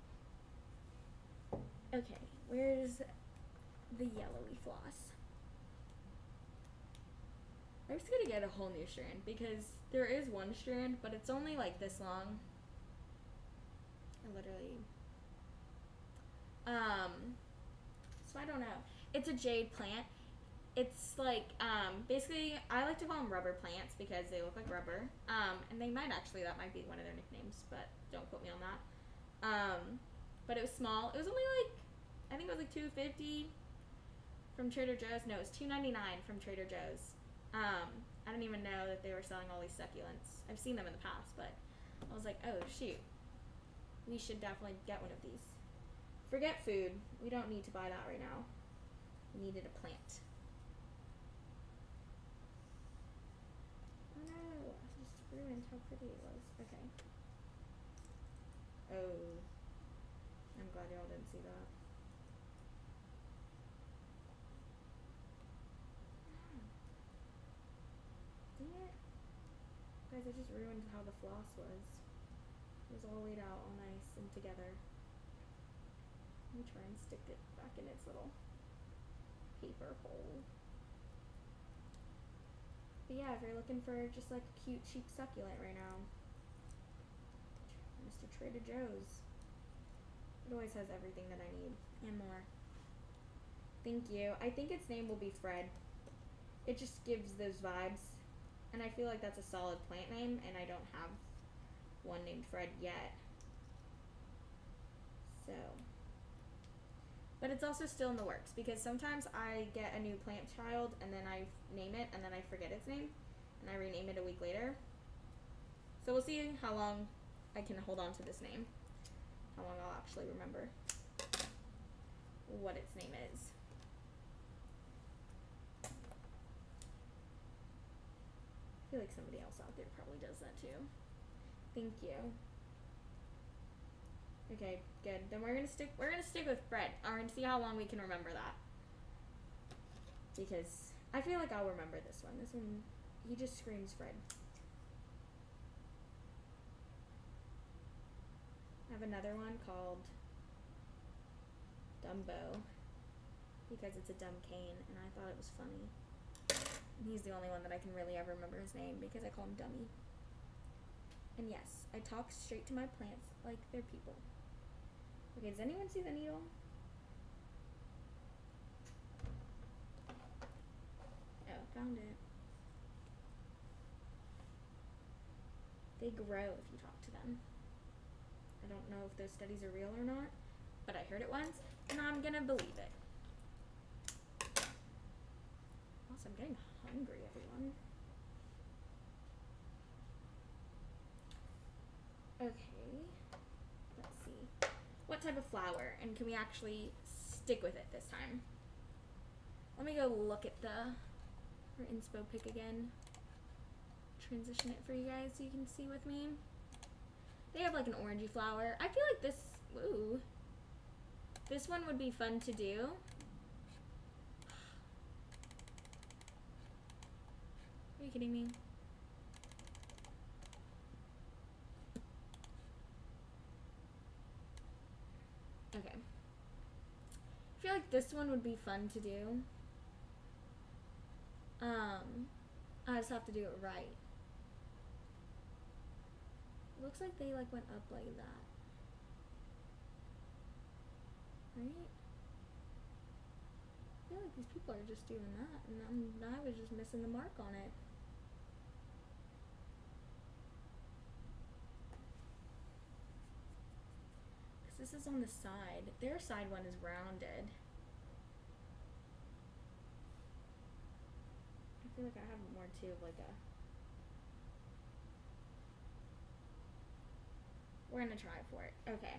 okay, where's the yellowy floss? I'm just gonna get a whole new strand because there is one strand, but it's only like this long. I literally, um, so I don't know. It's a jade plant. It's like, um, basically, I like to call them rubber plants because they look like rubber. Um, and they might actually, that might be one of their nicknames, but don't quote me on that. Um, but it was small. It was only like, I think it was like two fifty from Trader Joe's. No, it was two ninety-nine from Trader Joe's. Um, I didn't even know that they were selling all these succulents. I've seen them in the past, but I was like, oh, shoot. We should definitely get one of these. Forget food. We don't need to buy that right now. We needed a plant. Oh no, I just ruined how pretty it was. Okay. Oh. I'm glad y'all didn't see that. Dang it. Guys, I just ruined how the floss was. It was all laid out all nice and together. Let me try and stick it back in its little paper hole. But yeah, if you're looking for just like a cute, cheap succulent right now, Mister Trader Joe's. It always has everything that I need and more. Thank you. I think its name will be Fred. It just gives those vibes. And I feel like that's a solid plant name, and I don't have one named Fred yet. So. But it's also still in the works, because sometimes I get a new plant child, and then I name it, and then I forget its name, and I rename it a week later. So we'll see how long I can hold on to this name. How long I'll actually remember what its name is. I feel like somebody else out there probably does that too. Thank you. Okay, good. Then we're gonna stick we're gonna stick with Fred. We're gonna see how long we can remember that. Because I feel like I'll remember this one. This one, he just screams Fred. I have another one called Dumbo, because it's a dumb cane, and I thought it was funny. And he's the only one that I can really ever remember his name, because I call him Dummy. And yes, I talk straight to my plants like they're people. Okay, does anyone see the needle? Oh, found it. They grow if you talk to them. I don't know if those studies are real or not, but I heard it once, and I'm gonna believe it. Also, I'm getting hungry, everyone. Okay, let's see. What type of flower, and can we actually stick with it this time? Let me go look at the our inspo pic again. Transition it for you guys so you can see with me. They have like an orangey flower. I feel like this, ooh, this one would be fun to do. you kidding me? Okay. I feel like this one would be fun to do. Um, I just have to do it right. Looks like they like went up like that. Right? I feel like these people are just doing that, and I'm, I was just missing the mark on it. Because this is on the side. Their side one is rounded. I feel like I have more too of like a... We're gonna try for it. Okay.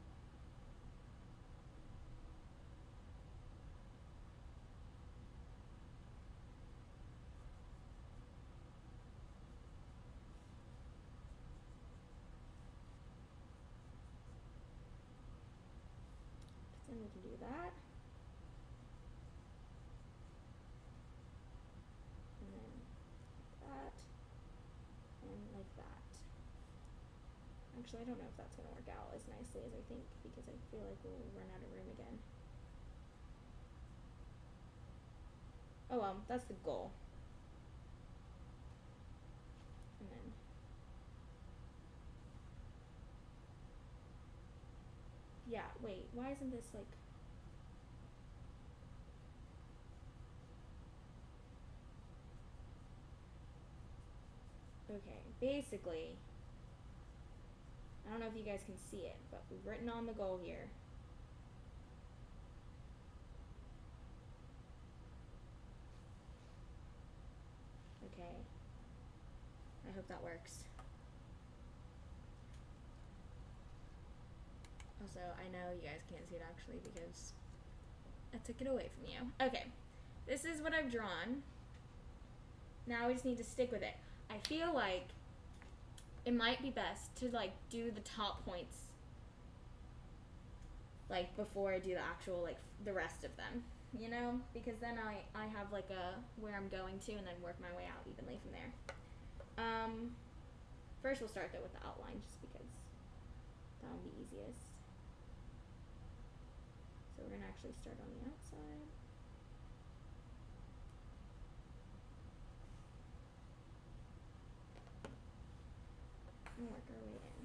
Then we can do that. And then that. And like that. Actually, I don't know if that's going to work out as nicely as I think, because I feel like we'll run out of room again. Oh well, that's the goal. And then yeah, wait, why isn't this like... Okay, basically, I don't know if you guys can see it, but we've written on the goal here. Okay. I hope that works. Also, I know you guys can't see it actually because I took it away from you. Okay. This is what I've drawn. Now we just need to stick with it. I feel like it might be best to like do the top points like before I do the actual like the rest of them, you know, because then I I have like a where I'm going to and then work my way out evenly from there. Um first we'll start though with the outline just because that'll be easiest. So we're gonna actually start on the outside. Work our way in.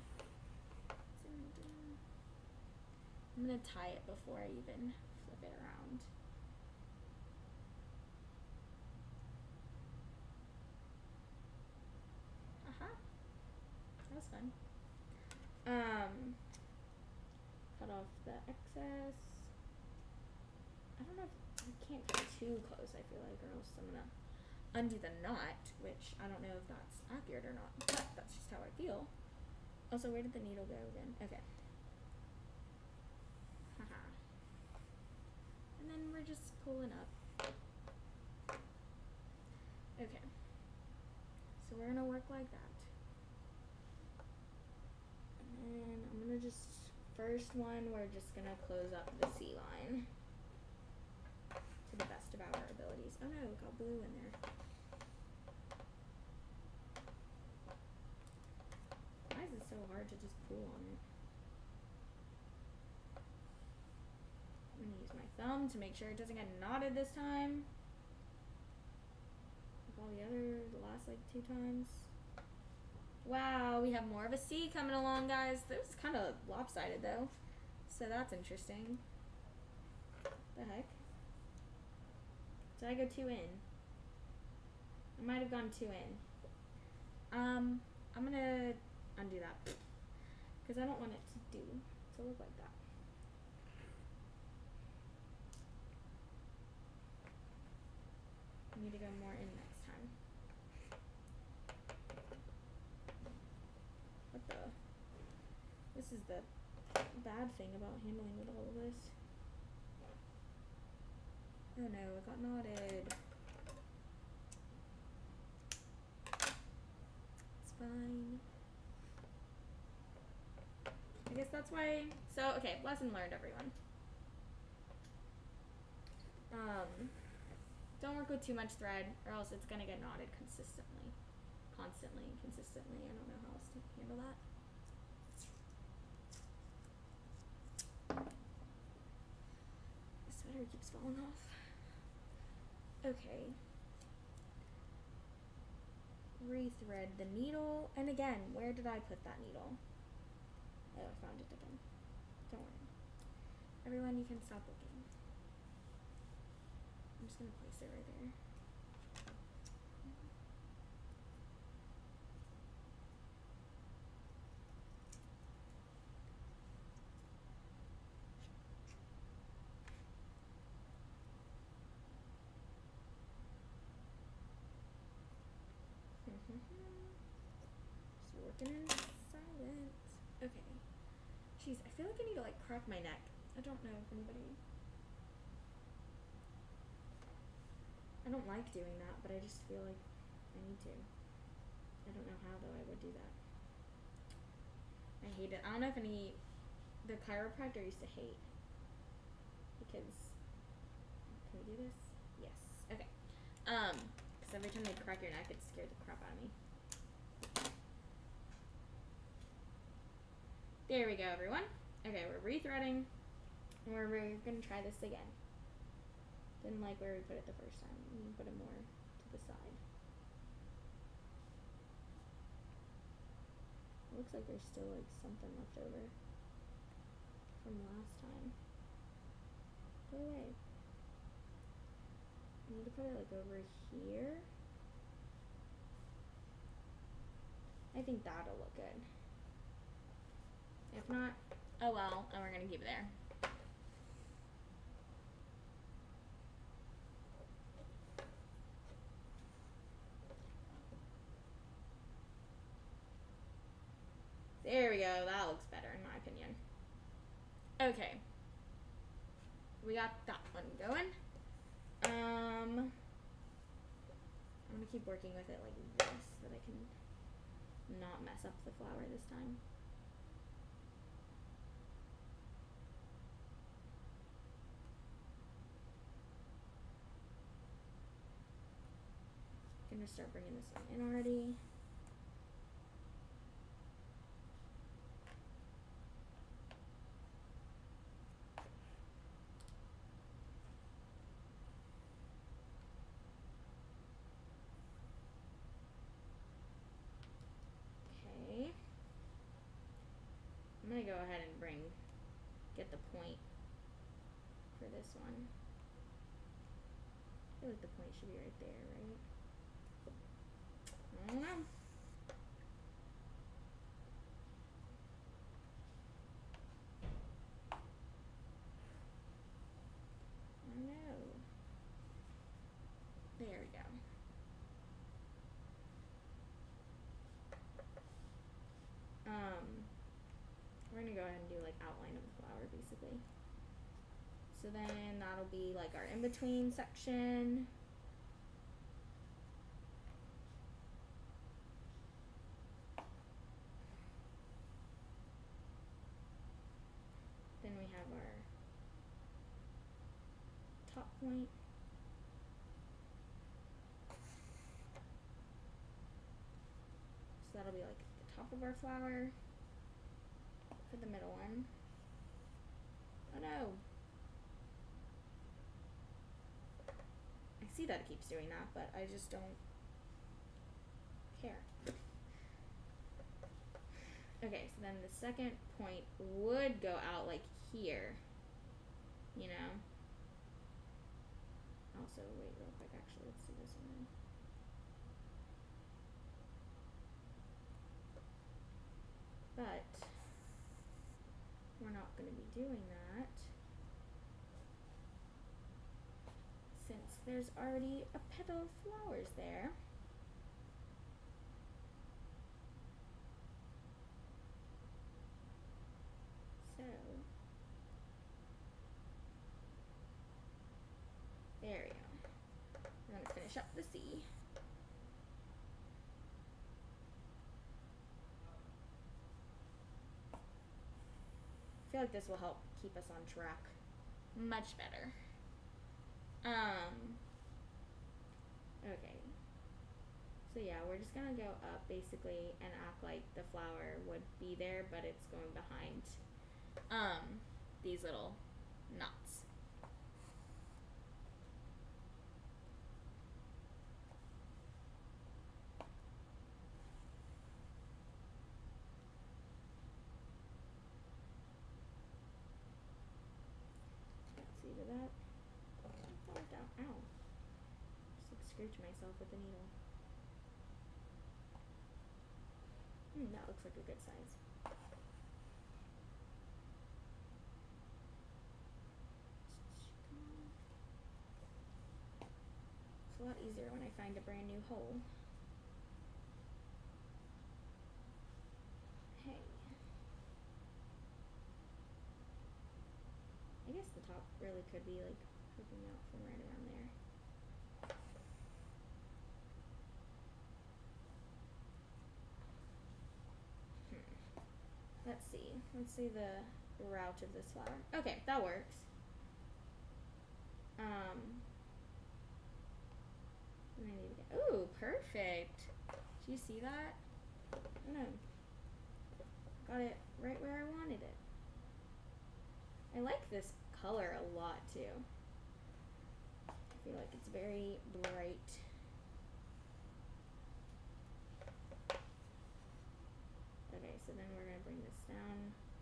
I'm gonna tie it before I even flip it around. Aha. That was fun. Um, cut off the excess. I don't know if I can't cut too close, I feel like, or else I'm gonna undo the knot, which I don't know if that's accurate or not, but that's just how I feel. Also, where did the needle go again? Okay. Haha. And then we're just pulling up. Okay. So we're gonna work like that. And then I'm gonna just, first one, we're just gonna close up the C line to the best of our abilities. Oh no, it got blue in there. Why is it so hard to just pull on it? I'm gonna use my thumb to make sure it doesn't get knotted this time. Like all the other, the last like two times. Wow, we have more of a C coming along, guys. This was kind of lopsided though, so that's interesting. The heck? Did I go two in? I might have gone two in. Um, I'm gonna undo that because I don't want it to do to look like that. I need to go more in next time. What the? This is the bad thing about handling with all of this. Oh no, it got knotted. It's fine. I guess that's why, so, okay, lesson learned, everyone. Um, don't work with too much thread or else it's gonna get knotted consistently. Constantly, consistently. I don't know how else to handle that. The sweater keeps falling off. Okay. Rethread the needle. And again, where did I put that needle? Oh, I found it again. Don't worry. Everyone, you can stop looking. I'm just gonna place it right there. Just working in silence. Okay. Jeez, I feel like I need to like crack my neck. I don't know if anybody... I don't like doing that, but I just feel like I need to. I don't know how though I would do that. I hate it. I don't know if any... The chiropractor used to hate. Because... Can we do this? Yes. Okay. Um, because every time they crack your neck, it scared the crap out of me. There we go, everyone. Okay, we're rethreading. And we're, we're gonna try this again. Didn't like where we put it the first time. We can put it more to the side. It looks like there's still like something left over from last time. Go away. I need to put it like over here. I think that'll look good. If not, oh well, and we're gonna keep it there. There we go, that looks better in my opinion. Okay. We got that one going. Um, I'm gonna keep working with it like this so that I can not mess up the flower this time. I'm gonna start bringing this one in already. I'm gonna go ahead and bring, get the point for this one. I feel like the point should be right there, right? I don't know. I don't know. There we go. Um, we're gonna go ahead and do like outline of the flower basically. So then that'll be like our in-between section. Then we have our top point. So that'll be like the top of our flower for the middle one. Oh no. I see that it keeps doing that, but I just don't care. Okay, so then the second point would go out like here, you know. Also, wait real quick, actually, let's do this one then. But we're not going to be doing that since there's already a petal of flowers there. So there we go. I'm going to finish up the C. I feel like this will help keep us on track much better. Um, Okay. So yeah, we're just gonna go up basically and act like the flower would be there, but it's going behind um, these little knots. See to that? That fell down. Ow. Just like scrooge myself with the needle. Hmm, that looks like a good size. It's a lot easier when I find a brand new hole. Hey. I guess the top really could be like poking out from right around there. Hmm. Let's see. Let's see the route of this flower. Okay, that works. Um, and I need to get, ooh, perfect. Do you see that? Oh no. Got it right where I wanted it. I like this color a lot too. I feel like it's very bright. Okay, so then we're gonna bring this down.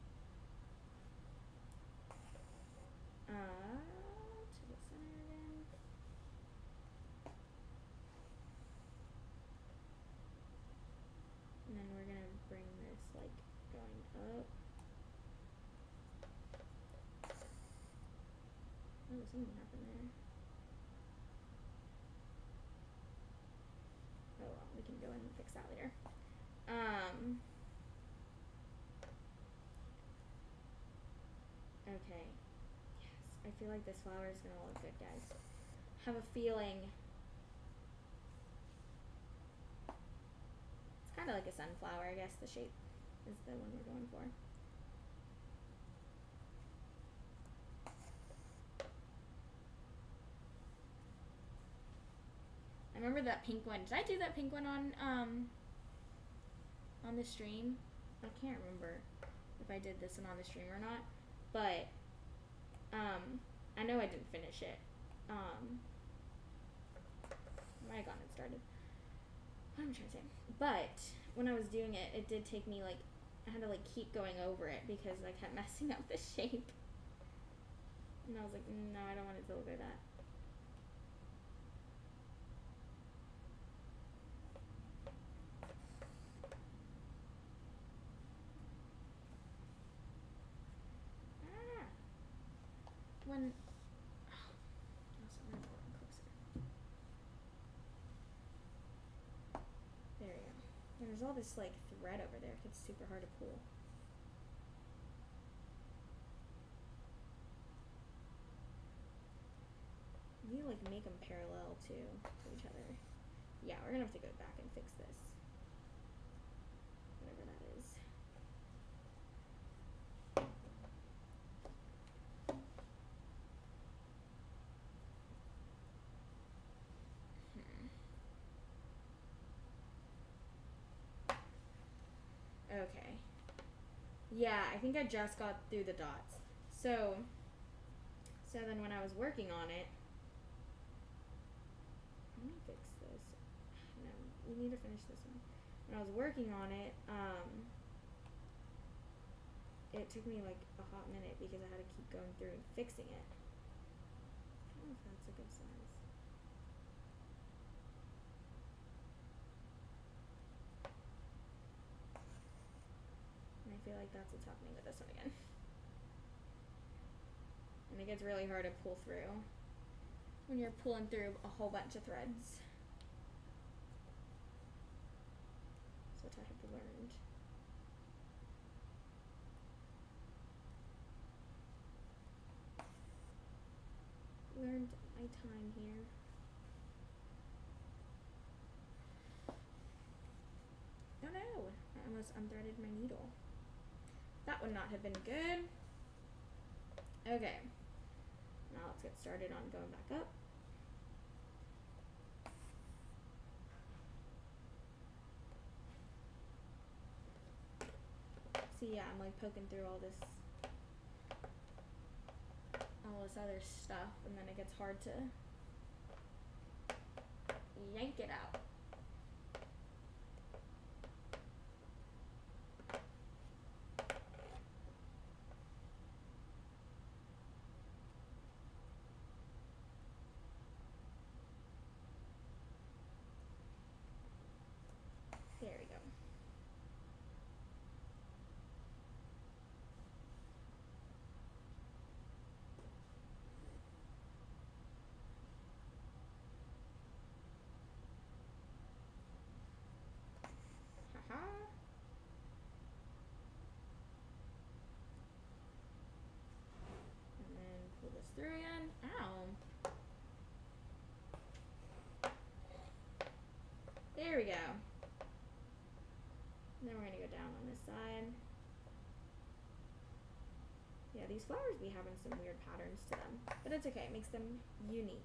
Uh, to the center again. And then we're gonna bring this like going up. Oh, something happened there. Oh well, we can go in and fix that later. Um. Okay. Yes, I feel like this flower is gonna look good, guys. Have a feeling. It's kind of like a sunflower, I guess. The shape is the one we're going for. I remember that pink one. Did I do that pink one on um on the stream? I can't remember if I did this one on the stream or not, but um I know I didn't finish it. Um I might have gotten it started. What am I trying to say? But when I was doing it, it did take me like I had to like keep going over it because I kept messing up the shape. And I was like, no, I don't want it to look like that. When oh, also, I'm gonna pull it closer. There we go. And there's all this like thread over there. It's super hard to pull. You like make them parallel to, to each other. Yeah, we're gonna have to go back and fix this. Whatever that is. Okay. Yeah, I think I just got through the dots. So, so then when I was working on it, let me fix this. No, we need to finish this one. When I was working on it, um, it took me like a hot minute because I had to keep going through and fixing it. I don't know if that's a good size. And I feel like that's what's happening with this one again. And it gets really hard to pull through when you're pulling through a whole bunch of threads. That's what I have learned. Learned my time here. Oh no! I almost unthreaded my needle. That would not have been good. Okay. Now let's get started on going back up. So yeah, I'm like poking through all this, all this other stuff, and then it gets hard to yank it out. There we go. Haha. And then pull this through again. Ow. There we go. And then we're gonna go down on this side. Yeah, these flowers be having some weird patterns to them, but it's okay, it makes them unique.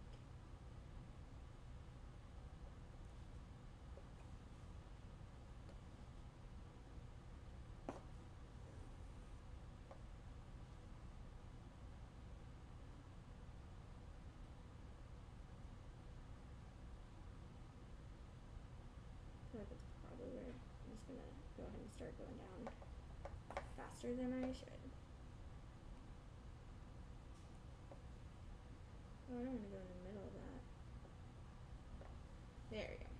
I feel like that's probably where I'm just gonna go ahead and start going down faster than I should. Oh, I don't want to go in the middle of that. There we go.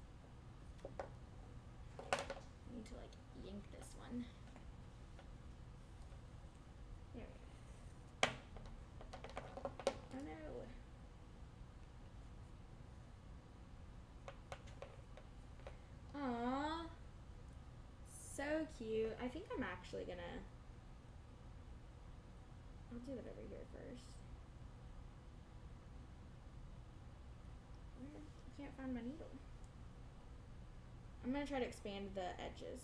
I need to like yank this one. There we go. Oh no. Aww. So cute. I think I'm actually gonna, I'll do that over here first. I can't find my needle. I'm gonna try to expand the edges.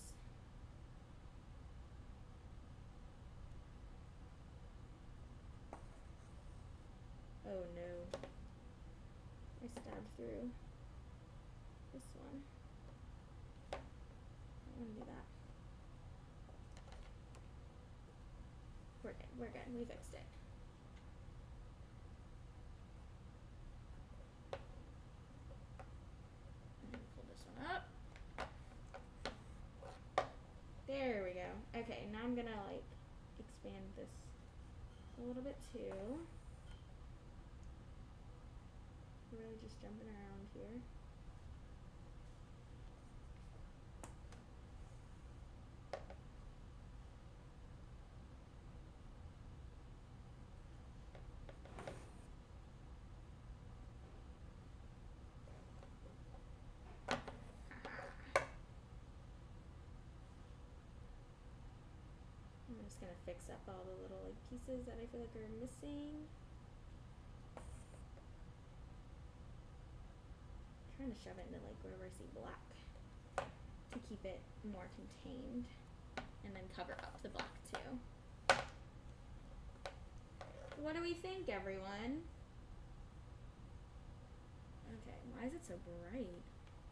Oh no. I stabbed through this one. I don't want to do that. We're good, we're good, we fixed it. Pull this one up. There we go. Okay, now I'm gonna like expand this a little bit too. Really just jumping around here. I'm just gonna fix up all the little like pieces that I feel like are missing. I'm trying to shove it into like wherever I see black to keep it more contained, and then cover up the black too. What do we think, everyone? Okay, why is it so bright?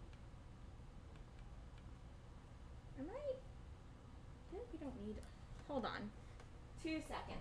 Am I? I think we don't need. Hold on. Two seconds.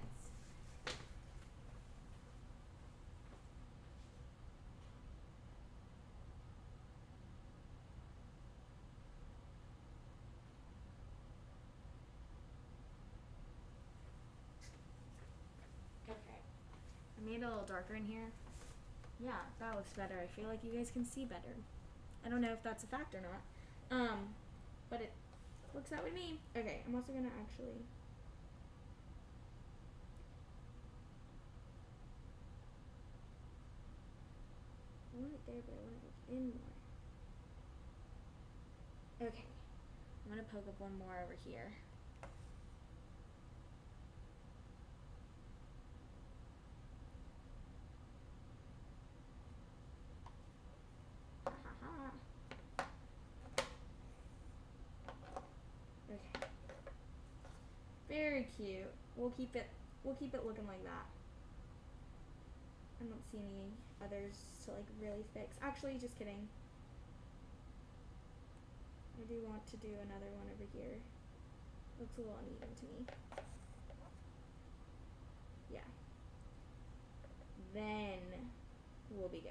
Okay. I made it a little darker in here. Yeah, that looks better. I feel like you guys can see better. I don't know if that's a fact or not. Um, but it looks that way to me. Okay, I'm also gonna actually I want it there, but I want it in more. Okay, I'm gonna poke up one more over here. Okay. Very cute. We'll keep it we'll keep it looking like that. I don't see any others to like really fix. Actually, just kidding. I do want to do another one over here. Looks a little uneven to me. Yeah. Then we'll be good.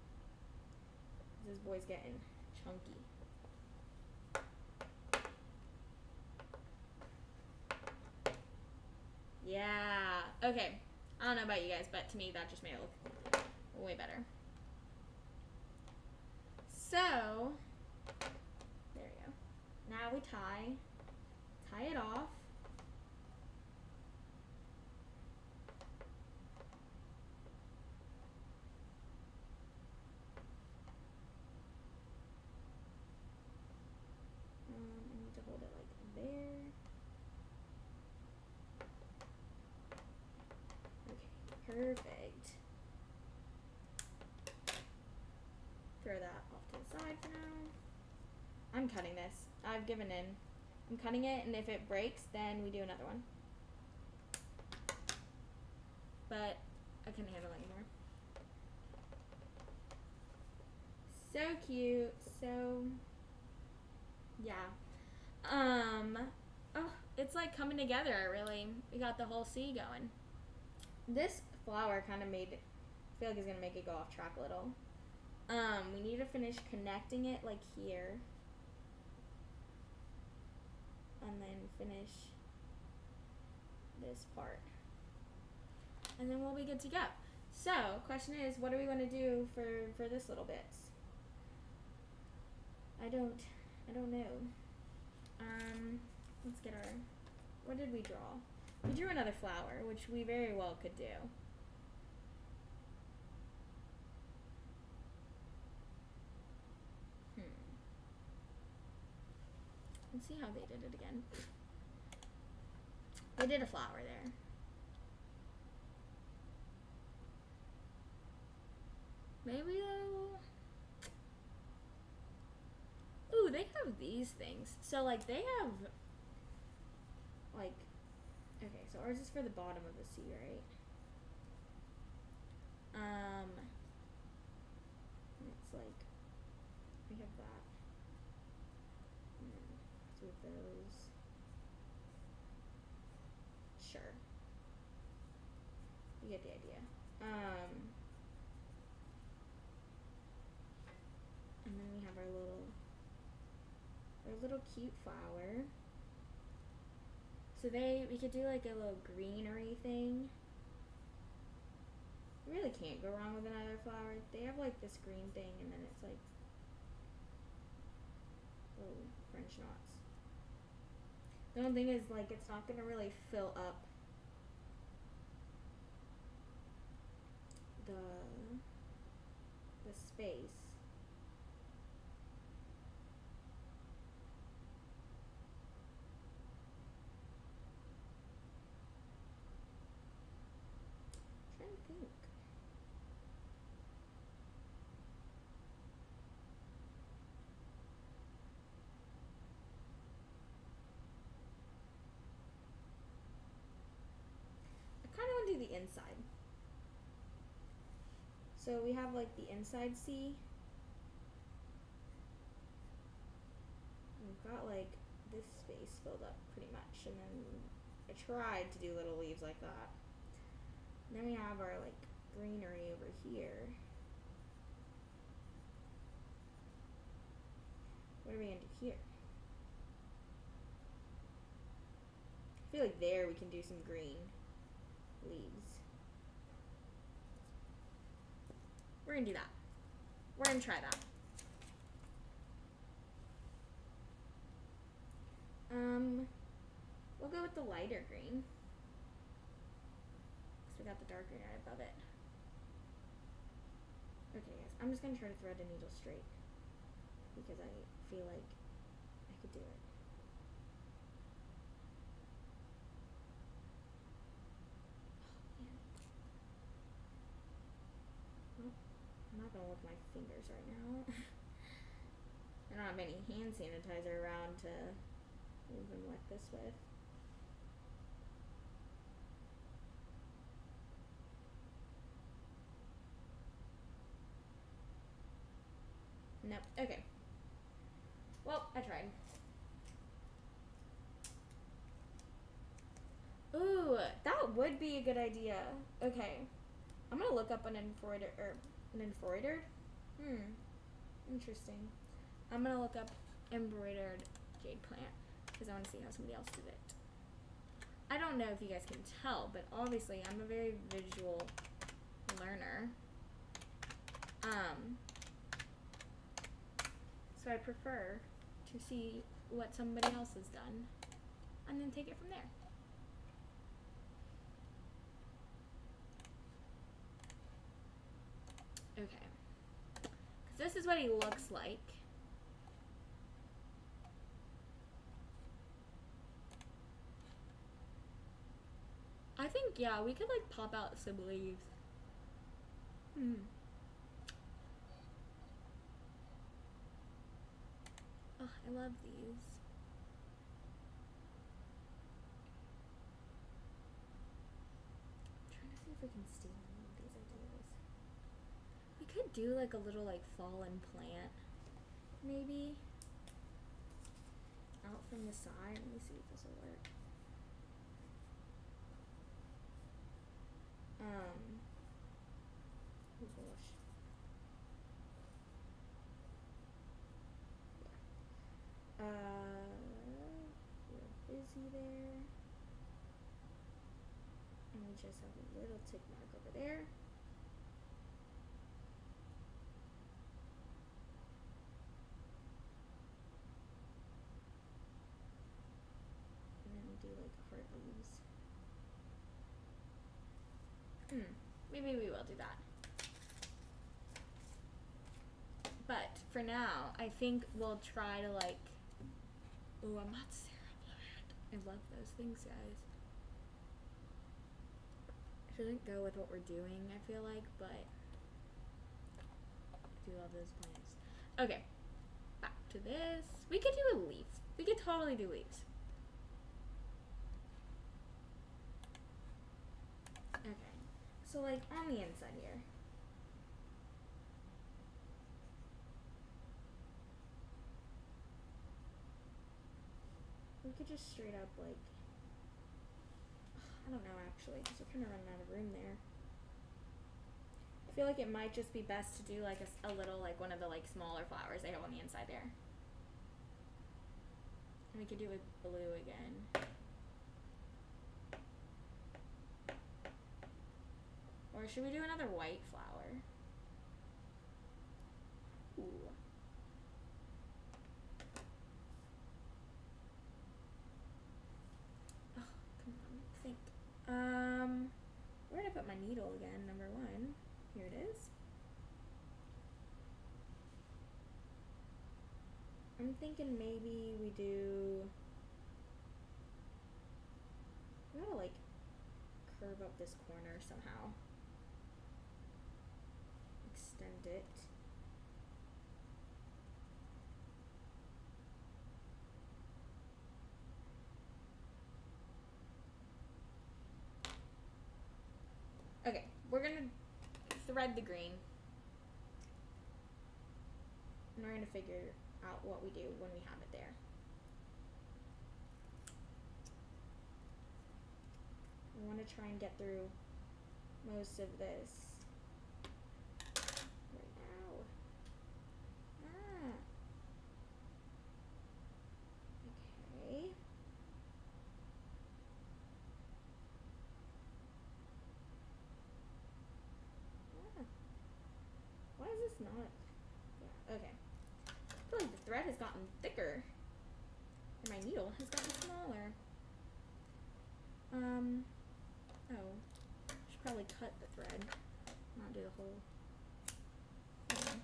This boy's getting chunky. Yeah. Okay. I don't know about you guys, but to me that just made it look way better. So, there we go. Now we tie. Tie it off. Um, I need to hold it like there. Okay, perfect. Throw that off to the side for now. I'm cutting this. I've given in. I'm cutting it, and if it breaks, then we do another one. But I couldn't handle it anymore. So cute. So yeah. Um. Oh, it's like coming together. Really, we got the whole sea going. This flower kind of made. I feel like it's gonna make it go off track a little. Um, we need to finish connecting it like here. And then finish this part. And then we'll be good to go. So, question is, what do we want to do for, for this little bit? I don't, I don't know. Um, let's get our, what did we draw? We drew another flower, which we very well could do. Let's see how they did it again. They did a flower there. Maybe they'll... Ooh, they have these things. So, like, they have... Like... Okay, so ours is for the bottom of the sea, right? Um... It's like... We have that. With those. Sure. You get the idea. Um, and then we have our little, our little cute flower. So they, we could do like a little greenery thing. You really can't go wrong with another flower. They have like this green thing, and then it's like little French knots. The only thing is, like, it's not going to really fill up the, the space. I'm trying to think. I kind of want to do the inside. So we have like the inside sea. We've got like this space filled up pretty much, and then I tried to do little leaves like that. And then we have our like greenery over here. What are we gonna do here? I feel like there we can do some green leaves. We're gonna do that. We're gonna try that. Um, we'll go with the lighter green, because we got the dark green right above it. Okay guys, I'm just gonna try to thread a needle straight, because I feel like I could do it. I'm not gonna lick my fingers right now. I don't have any hand sanitizer around to even lick this with. Nope. Okay. Well, I tried. that would be a good idea. Okay. I'm gonna look up an embroider or an embroidered. Hmm. Interesting. I'm gonna look up embroidered jade plant because I want to see how somebody else did it. I don't know if you guys can tell, but obviously I'm a very visual learner. Um, so I prefer to see what somebody else has done and then take it from there. Okay. Because this is what he looks like. I think, yeah, we could like pop out some leaves. Hmm. Oh, I love these. I'm trying to see if we can steal any of these ideas. We could do like a little like fallen plant, maybe. Out from the side. Let me see if this will work. Um. Oh gosh. Uh, we're busy there. And we just have a little tick mark over there. And then we do like heart leaves. Hmm, maybe we will do that. But for now, I think we'll try to like, oh, I'm not Sarah Blood. I love those things, guys. Shouldn't go with what we're doing, I feel like, but I do love those plants. Okay, back to this. We could do a leaf. We could totally do leaves. Okay, so like on the inside here. We could just straight up like, I don't know actually, because we're kind of running out of room there. I feel like it might just be best to do like a, a little like one of the like smaller flowers they have on the inside there. And we could do it blue again. Or should we do another white flower? Ooh. Oh, come on, think. Um, where did I put my needle again? Number one. Here it is. I'm thinking maybe we do. I'm gonna like curve up this corner somehow. Extend it. Okay, we're gonna thread the green. And we're gonna figure out what we do when we have it there. We want to try and get through most of this right now. Ah. Okay. Ah. Why is this not? Yeah, okay. I feel like the thread has gotten thicker and my needle has gotten smaller. Um, oh, should probably cut the thread, not do the whole thing.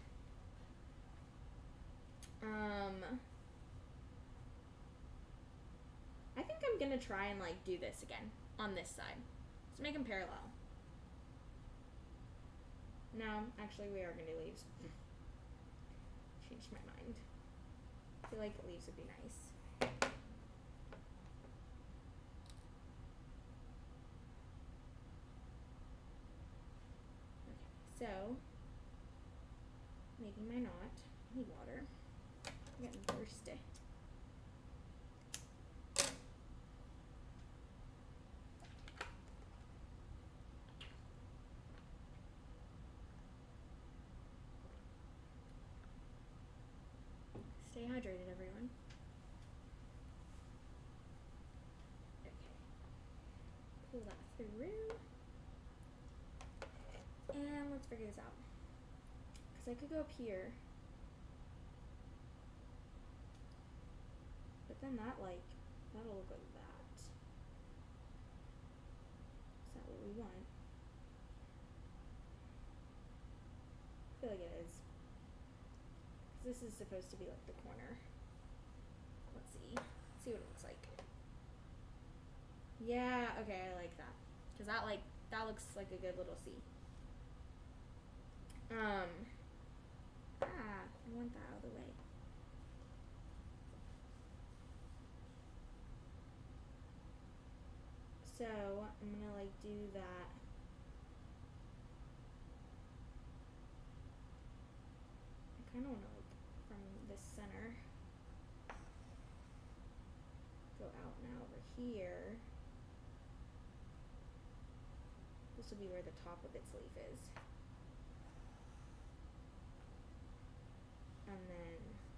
Um, I think I'm gonna try and like do this again on this side. Let's make them parallel. No, actually we are gonna do leaves. Changed my mind. I feel like leaves would be nice. Okay, so making my knot. I need water. I'm getting thirsty. Stay hydrated, everyone. Okay. Pull that through. And let's figure this out. Because I could go up here. But then that, like, that'll look like that. Is that what we want? I feel like it is. Because this is supposed to be like the corner. Let's see. Let's see what it looks like. Yeah, okay, I like that. Because that, like, that looks like a good little C. Um, ah, I want that out of the way. So, I'm gonna, like, do that. I kind of want to, like, from this center, go out now over here. This will be where the top of its leaf is. And then,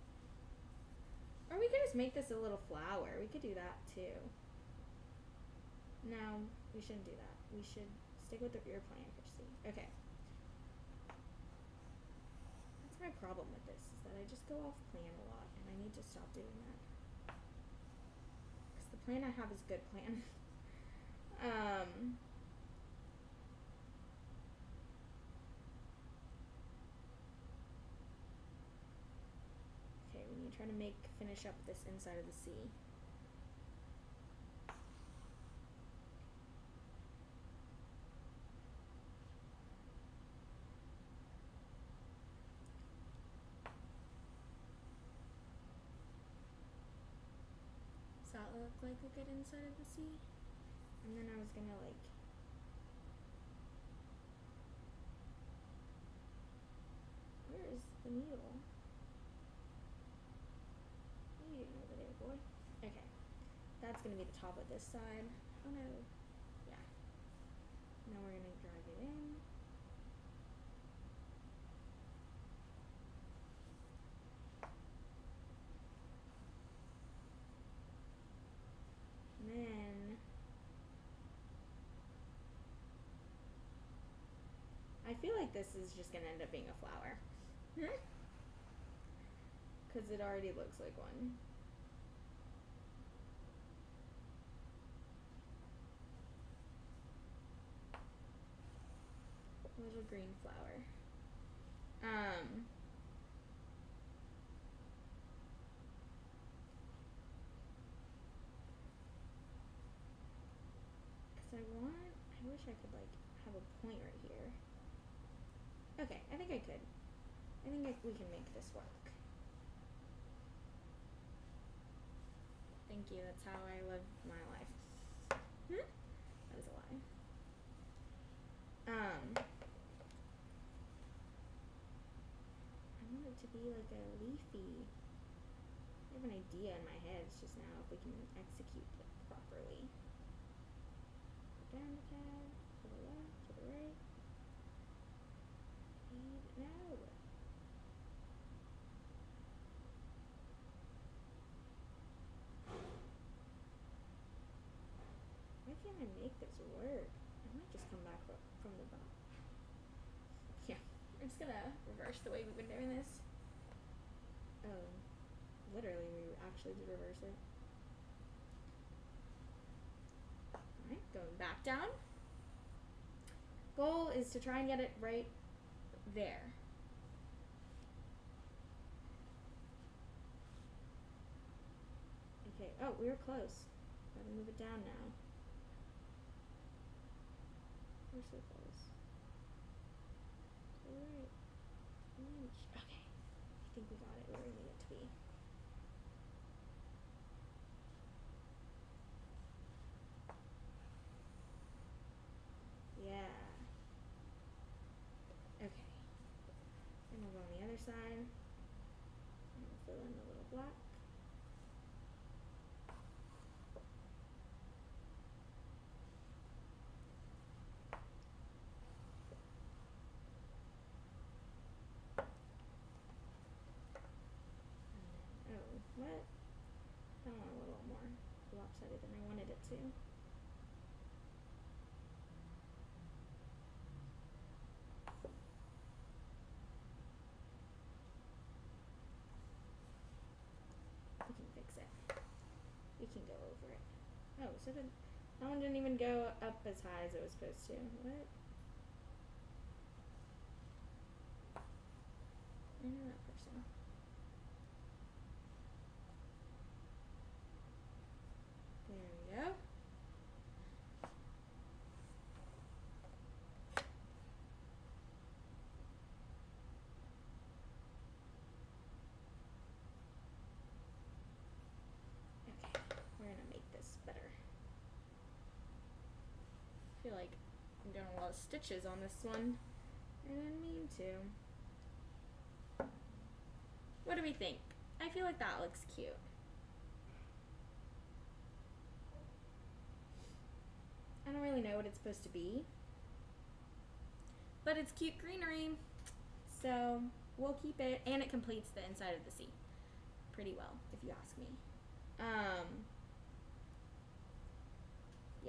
or we could just make this a little flower. We could do that too. No, we shouldn't do that. We should stick with your plan, Cristi. Okay. That's my problem with this, is that I just go off plan a lot, and I need to stop doing that. Because the plan I have is a good plan. um... Okay, we need to try to make, finish up this inside of the C. Does that look like a good inside of the C? And then I was gonna like, where is the needle? What are you doing over there, boy? Okay. That's gonna be the top of this side. Oh no. Yeah. Now we're gonna drag it in. And then I feel like this is just gonna end up being a flower. Because it already looks like one. A little green flower. Um, because I want, I wish I could like have a point right here. Okay, I think I could. I think I, we can make this work. Thank you, that's how I live my life. Hmm? That is a lie. Um, I want it to be like a leafy. I have an idea in my head, it's just now if we can execute it properly. Go down the tab, to the left, to the right. And no. Why can't I make this work? I might just come back from the bottom. Yeah, I'm just gonna reverse the way we've been doing this. Oh, literally we actually did reverse it. Alright, going back down. Goal is to try and get it right there. Okay, oh, we were close. Gotta move it down now. We're so close. To the right. Inch. Okay. I think we got it where we need it to be. Yeah. Okay. And we'll go on the other side. And we'll fill in the little black. lopsided than I wanted it to. We can fix it. We can go over it. Oh, so then that one didn't even go up as high as it was supposed to. What? I know that person. There we go. Okay, we're gonna make this better. I feel like I'm doing a lot of stitches on this one. I didn't mean to. What do we think? I feel like that looks cute. I don't really know what it's supposed to be, but it's cute greenery, so we'll keep it, and it completes the inside of the sea pretty well, if you ask me. Um, yeah.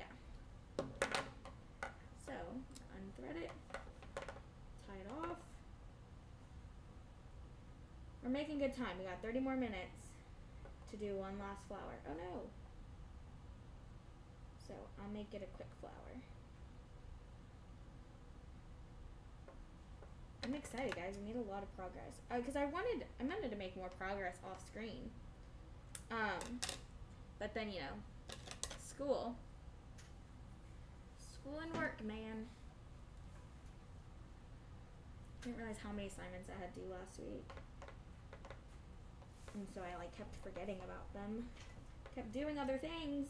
So, unthread it, tie it off. We're making good time. We got thirty more minutes to do one last flower. Oh no. So I'll make it a quick flower. I'm excited, guys. We made a lot of progress. Uh, Cause I wanted, I wanted to make more progress off screen. Um, but then, you know, school. School and work, man. Didn't realize how many assignments I had due last week. And so I like kept forgetting about them. Kept doing other things.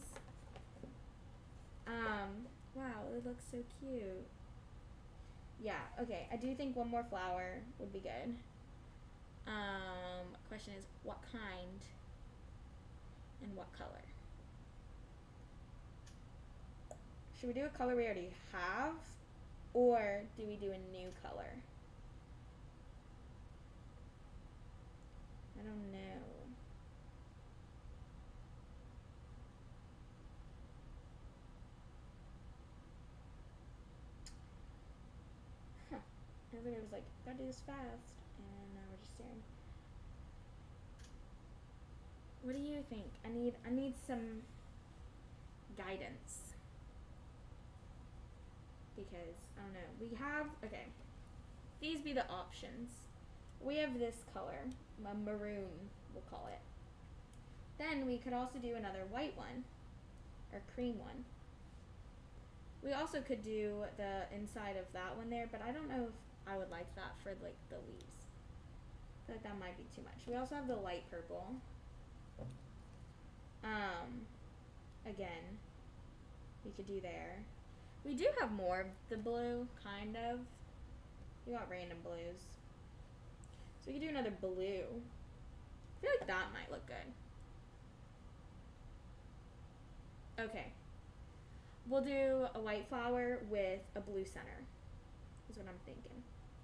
Um, wow, it looks so cute. Yeah, okay, I do think one more flower would be good. Um, question is, what kind and what color? Should we do a color we already have, or do we do a new color? I don't know. Huh. Everybody was like, gotta do this fast. And now we're just staring. What do you think? I need I need some guidance. Because, I don't know. We have, okay. These be the options. We have this color, a maroon, we'll call it. Then we could also do another white one, or cream one. We also could do the inside of that one there, but I don't know if I would like that for like the leaves. I feel like that might be too much. We also have the light purple. Um, again, we could do there. We do have more of the blue, kind of. We got random blues. So we could do another blue. I feel like that might look good. Okay. We'll do a white flower with a blue center, is what I'm thinking.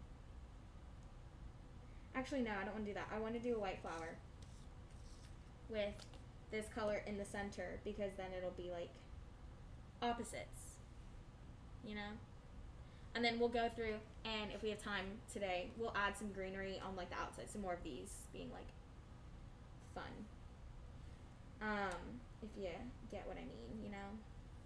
Actually, no, I don't want to do that. I want to do a white flower with this color in the center, because then it'll be like opposites, you know? And then we'll go through, and if we have time today, we'll add some greenery on like the outside, some more of these being like fun. Um, if you get what I mean, you know?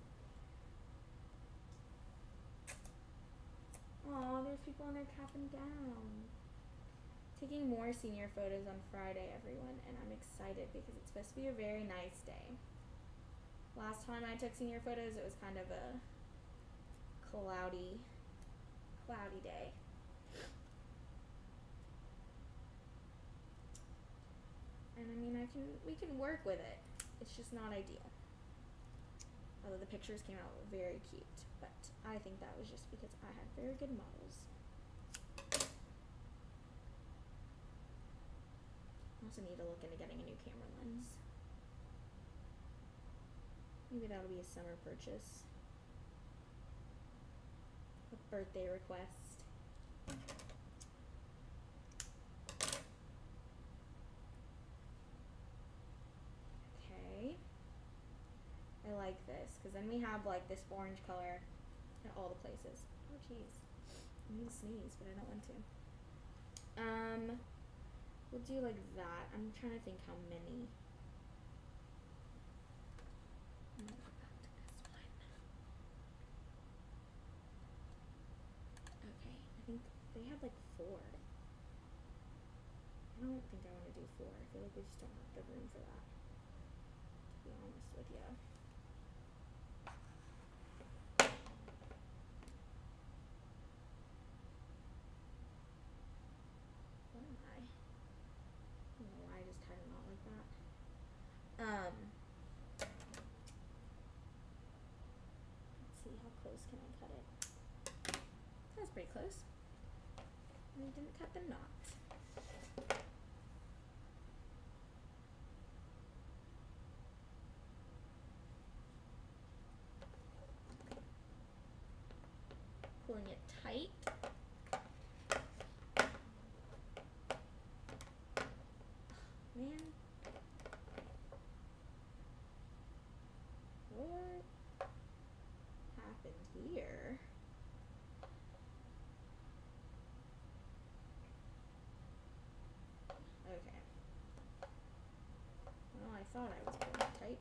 Aw, there's people in their cap and gown. Taking more senior photos on Friday, everyone, and I'm excited because it's supposed to be a very nice day. Last time I took senior photos, it was kind of a cloudy, cloudy day. And I mean, I can, we can work with it. It's just not ideal. Although the pictures came out very cute, but I think that was just because I had very good models. I also need to look into getting a new camera lens. Maybe that'll be a summer purchase. A birthday request. Okay. like this, because then we have like this orange color at all the places. Oh jeez, I need to sneeze, but I don't want to. Um, we'll do like that. I'm trying to think how many. I'm gonna go back to this one. Okay, I think they have like four. I don't think I want to do four. I feel like we just don't have the room for that, to be honest with you. What am I? I don't know why I just tied a knot like that. Um, let's see, how close can I cut it? That was pretty close. And I didn't cut the knot. Pulling it tight. Man. What happened here? Okay. Well, I thought I was pulling it tight.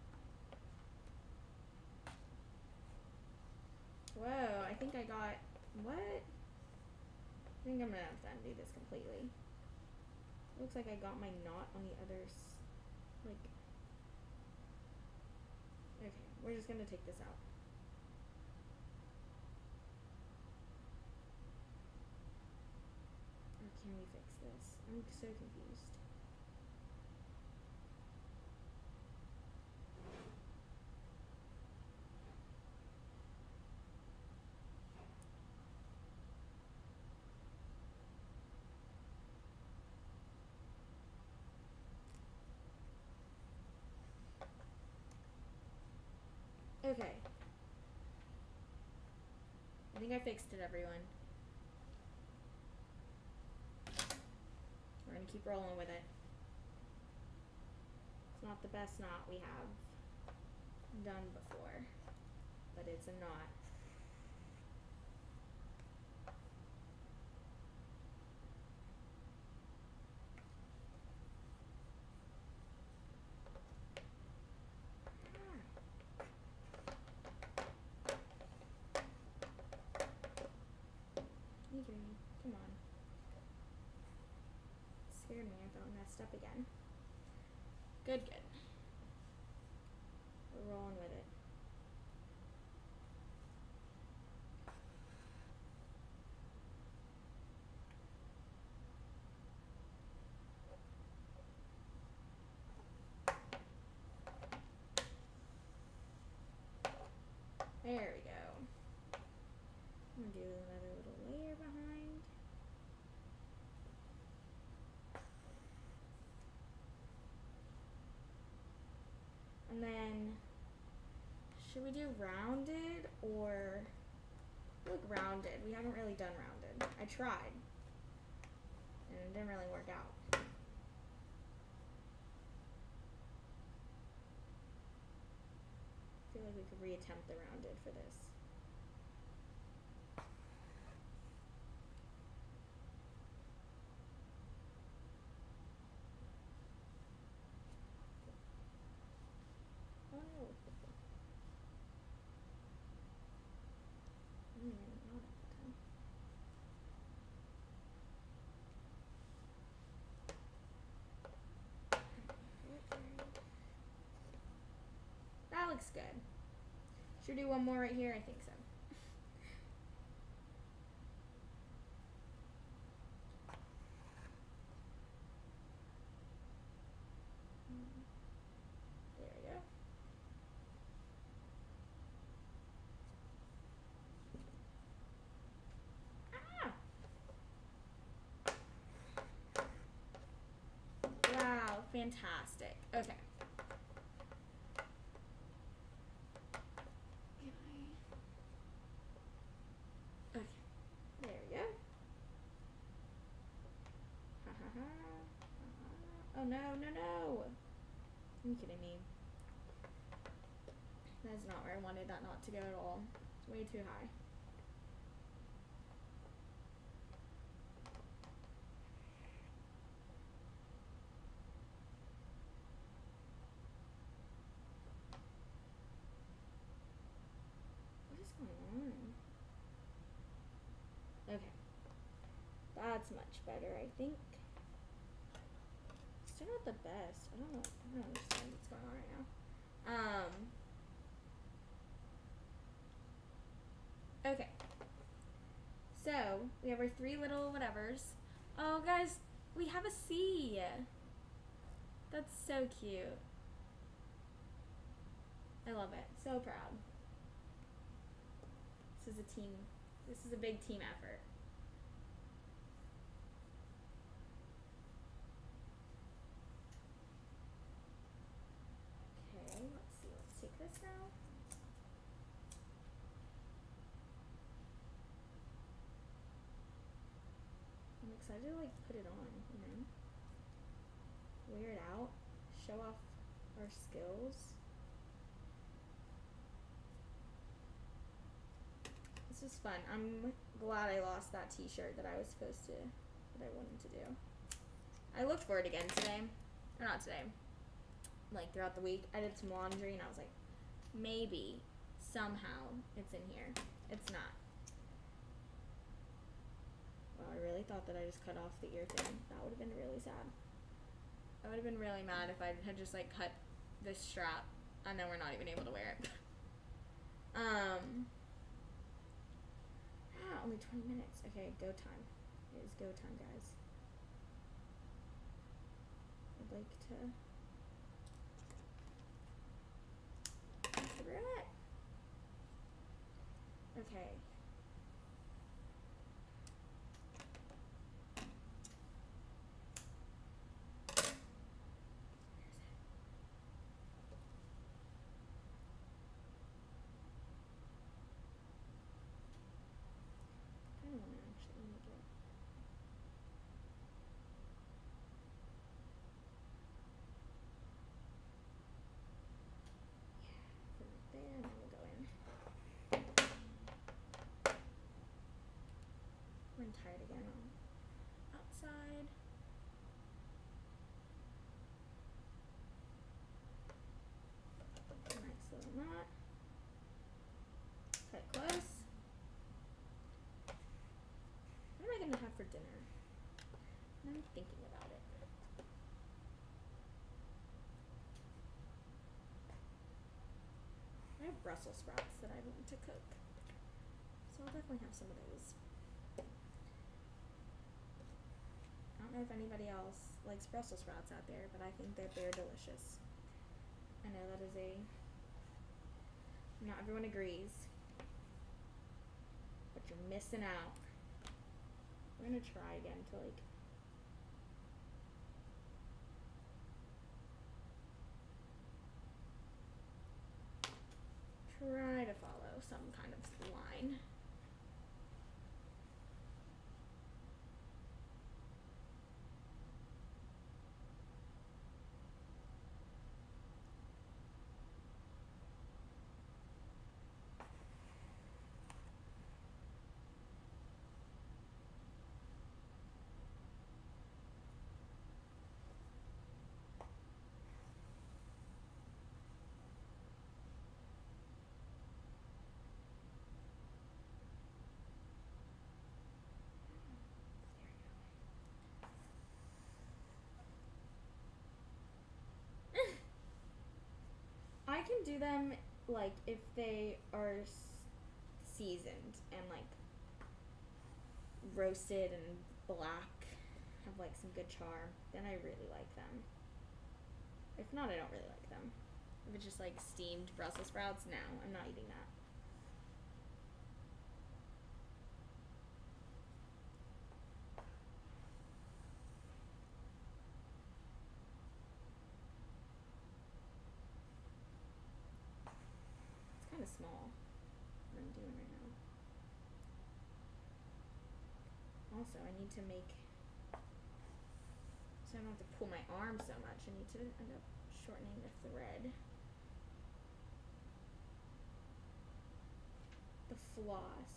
Whoa, I think I got, what? I think I'm gonna have to undo this completely. Looks like I got my knot on the other, s like, okay, we're just gonna take this out. Or can we fix this? I'm so confused. Okay. I think I fixed it, everyone. We're gonna keep rolling with it. It's not the best knot we have done before, but it's a knot. Come on. Scared me, I thought I messed up again. Good, good. We're rolling with it. There we go. I'm gonna do another little layer behind. And then, should we do rounded or, look, rounded. We haven't really done rounded. I tried, and it didn't really work out. I feel like we could reattempt the rounded for this. Oh. Mm, not at the time. That looks good. Should we do one more right here? I think so. There we go. Ah! Wow, fantastic. Okay. Okay. There we go. Ha ha ha. Oh no, no, no. Are you kidding me? is not where I wanted that knot to go at all. It's way too high. What is going on? Okay. That's much better, I think. Still not the best. I don't know. I don't understand what's going on right now. Um. Okay. So, we have our three little whatevers. Oh, guys, we have a C. That's so cute. I love it. So proud. This is a team. This is a big team effort. Okay, let's see. Let's take this now. I'm excited to like put it on, you know? Wear it out. Show off our skills. This is fun. I'm glad I lost that t-shirt that I was supposed to, that I wanted to do. I looked for it again today. Or not today. Like throughout the week. I did some laundry and I was like, maybe, somehow, it's in here. It's not. Wow, I really thought that I just cut off the ear thing. That would have been really sad. I would have been really mad if I had just like cut this strap and then we're not even able to wear it. um... Ah, only twenty minutes. Okay, go time. It is go time, guys. I'd like to through it. Okay. I don't want to actually make it. Yeah, put it there and then we'll go in. I'm tired again on outside. Nice little knot. Cut close. What am I gonna have for dinner? I'm thinking about it. I have Brussels sprouts that I want to cook, so I'll definitely have some of those. I don't know if anybody else likes Brussels sprouts out there, but I think that they're delicious. I know that is a, not everyone agrees, but you're missing out. We're gonna try again to like try to follow some kind of line. I can do them like if they are s- seasoned and like roasted and black, have like some good char, then I really like them. If not, I don't really like them. If it's just like steamed Brussels sprouts, no, I'm not eating that. It's kind of small, what I'm doing right now. Also, I need to make, so I don't have to pull my arm so much, I need to end up shortening the thread. floss.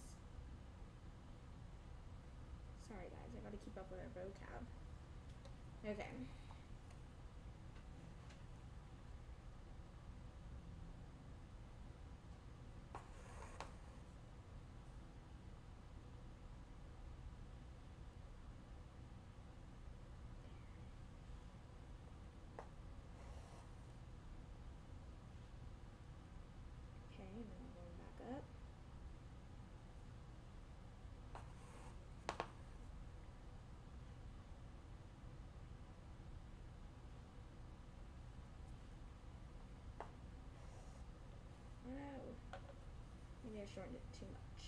Sorry guys, I gotta keep up with our vocab. Okay. Okay, and then I'm going back up. Oh no. Maybe I shortened it too much.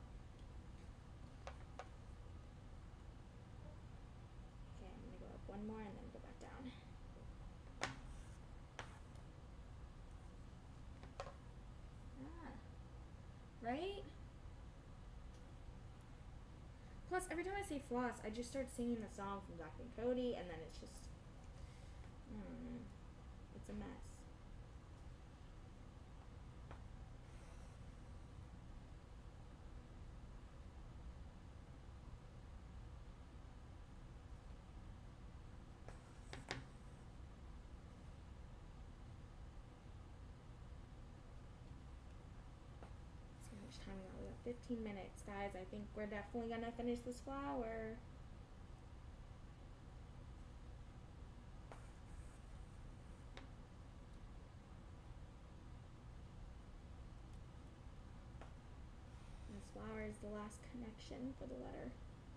Okay, I'm gonna go up one more and then go back down. Ah. Right? Plus, every time I say floss, I just start singing the song from Zack and Cody, and then it's just, mm, it's a mess. See how much time we got. We got fifteen minutes, guys. I think we're definitely gonna finish this flower. This flower is the last connection for the letter.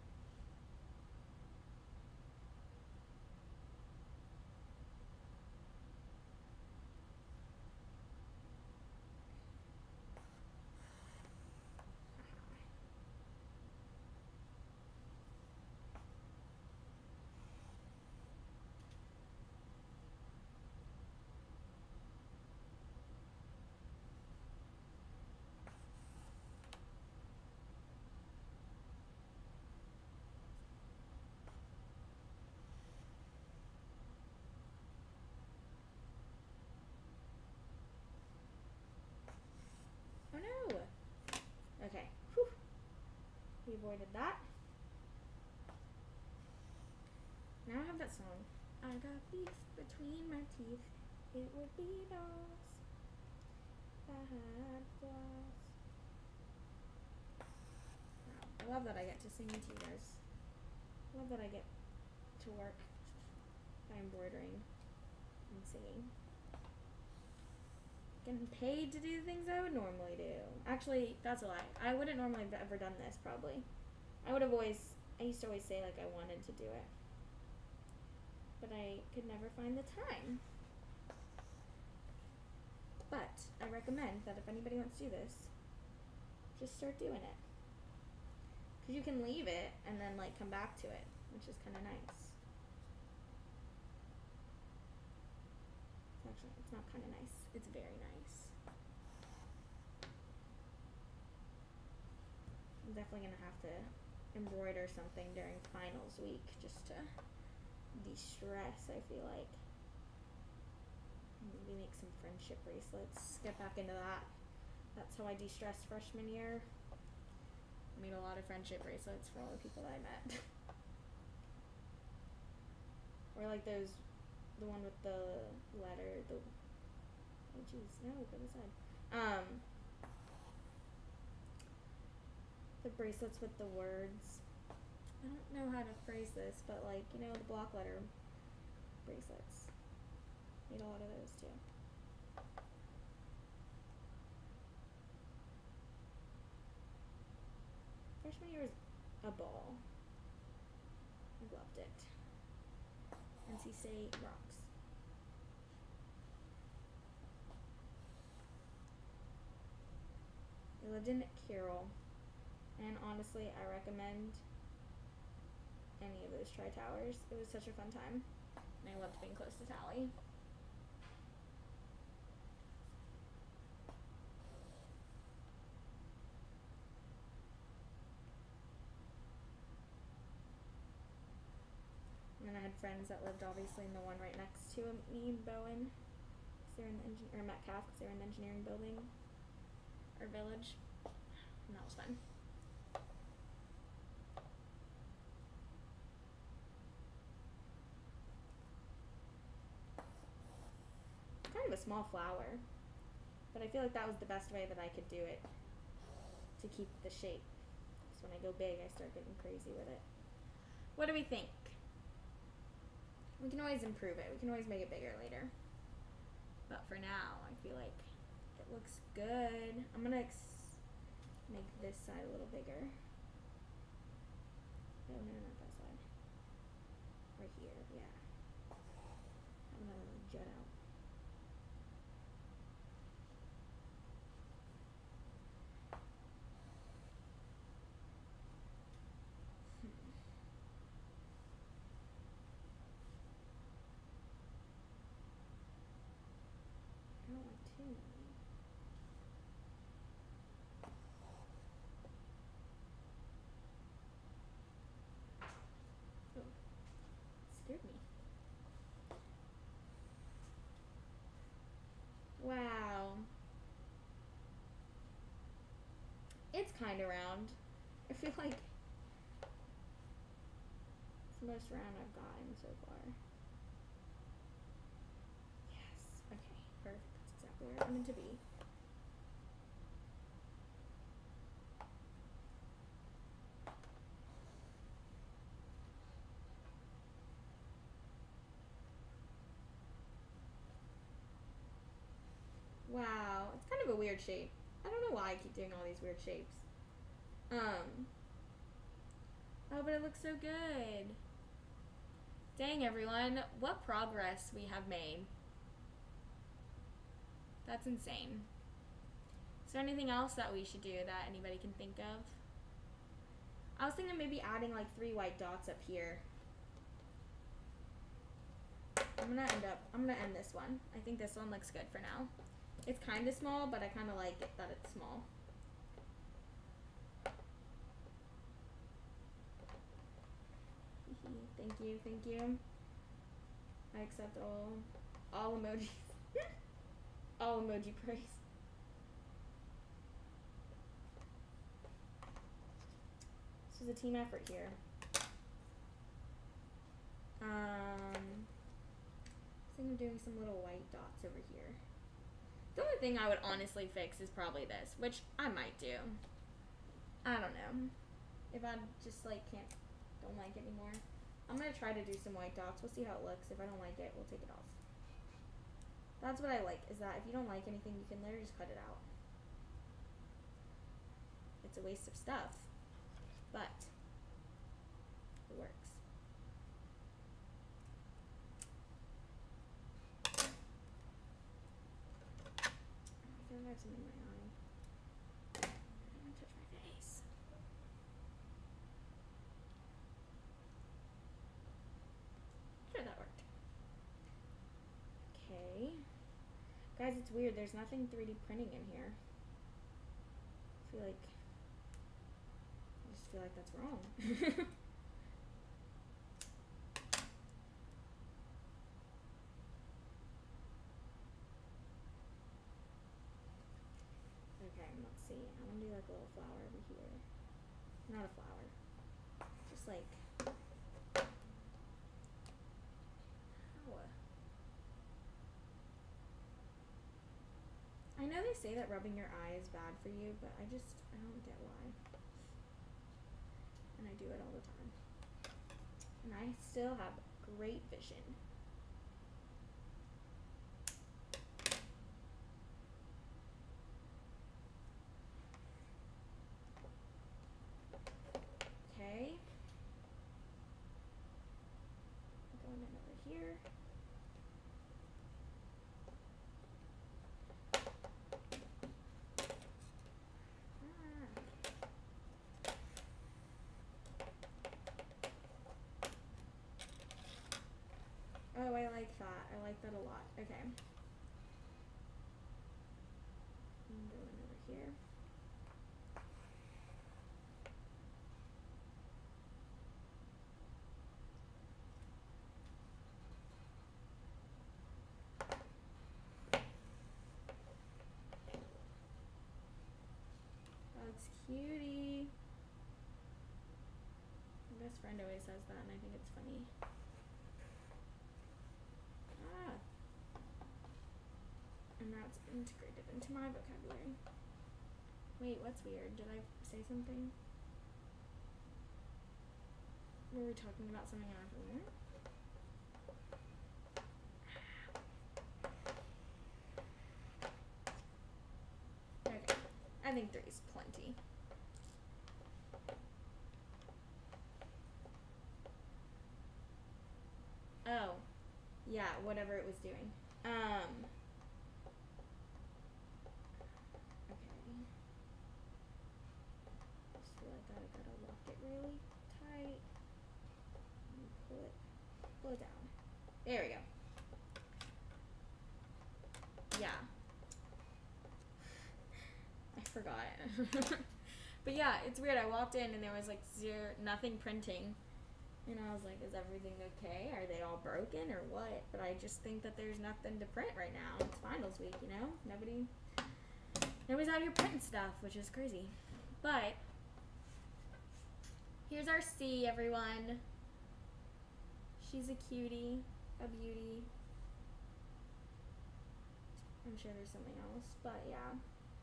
Oh no! Okay. Whew. We avoided that. Now I have that song. I got beef between my teeth. It would be those that had flaws. Wow. I love that I get to sing to you guys. I love that I get to work by embroidering and singing. Getting paid to do the things I would normally do. Actually, that's a lie. I wouldn't normally have ever done this, probably. I would have always, I used to always say like I wanted to do it. But I could never find the time. But I recommend that if anybody wants to do this, just start doing it. Because you can leave it and then like come back to it, which is kind of nice. Actually, it's not kind of nice. It's very nice. I'm definitely going to have to embroider something during finals week just to de-stress, I feel like. Maybe make some friendship bracelets. Get back into that. That's how I de-stressed freshman year. I made a lot of friendship bracelets for all the people that I met. Or like those, the one with the letter, the, oh jeez, no, go to the side. Um, the bracelets with the words. I don't know how to phrase this, but like, you know, the block letter bracelets. Made a lot of those too. Freshman year was a ball. I loved it. N C State rocks. I lived in Carroll, and honestly, I recommend any of those tri-towers. It was such a fun time, and I loved being close to Tally. And then I had friends that lived obviously in the one right next to me, Bowen, because they're in the engin- or Metcalf, because they're in the engineering building or village. and that was fun. Kind of a small flower, but I feel like that was the best way that I could do it to keep the shape. Because when I go big, I start getting crazy with it. What do we think? We can always improve it. We can always make it bigger later. But for now, I feel like it looks good. I'm gonna ex make this side a little bigger. Oh, no, not that side. Right here, yeah. Have another little jut out. I don't want too many. Oh, scared me. Wow. It's kind of round. I feel like it's the most round I've gotten so far. Yes. Okay, perfect. That's exactly where I wanted to be. Wow, it's kind of a weird shape. I don't know why I keep doing all these weird shapes. Um. Oh, but it looks so good. Dang, everyone, what progress we have made. That's insane. Is there anything else that we should do that anybody can think of? I was thinking maybe adding like three white dots up here. I'm gonna end up, I'm gonna end this one. I think this one looks good for now. It's kind of small, but I kind of like it that it's small. Thank you, thank you. I accept all, all emojis. All emoji praise. This is a team effort here. Um, I think I'm doing some little white dots over here. The only thing I would honestly fix is probably this, which I might do. I don't know. If I just like can't, don't like it anymore. I'm gonna try to do some white dots. We'll see how it looks. If I don't like it, we'll take it off. That's what I like, is that if you don't like anything, you can literally just cut it out. It's a waste of stuff, but it works. I feel like I have something in my eye. I don't want to touch my face. Sure, that worked. Okay. Guys, it's weird. There's nothing three D printing in here. I feel like, I just feel like that's wrong. Okay, let's see. I'm gonna do like a little flower over here. Not a flower. Just like, I know they say that rubbing your eye is bad for you, but I just, I don't get why. And I do it all the time. And I still have great vision. Okay. Going in over here. Oh, I like that. I like that a lot. Okay. I'm going over here. it's cutie. My best friend always says that, and I think it's funny. Ah. And now it's integrated into my vocabulary. Wait, what's weird? Did I say something? Were we talking about something I have to learn? Okay, I think three is plenty. Oh, yeah, whatever it was doing. Um, okay. I just feel like I gotta lock it really tight. And pull it, pull it down. There we go. Yeah. I forgot. But yeah, it's weird. I walked in and there was like zero, nothing printing. And I was like, is everything okay? Are they all broken or what? But I just think that there's nothing to print right now. It's finals week, you know? Nobody, nobody's out here printing stuff, which is crazy. But here's our C, everyone. She's a cutie, a beauty. I'm sure there's something else, but yeah.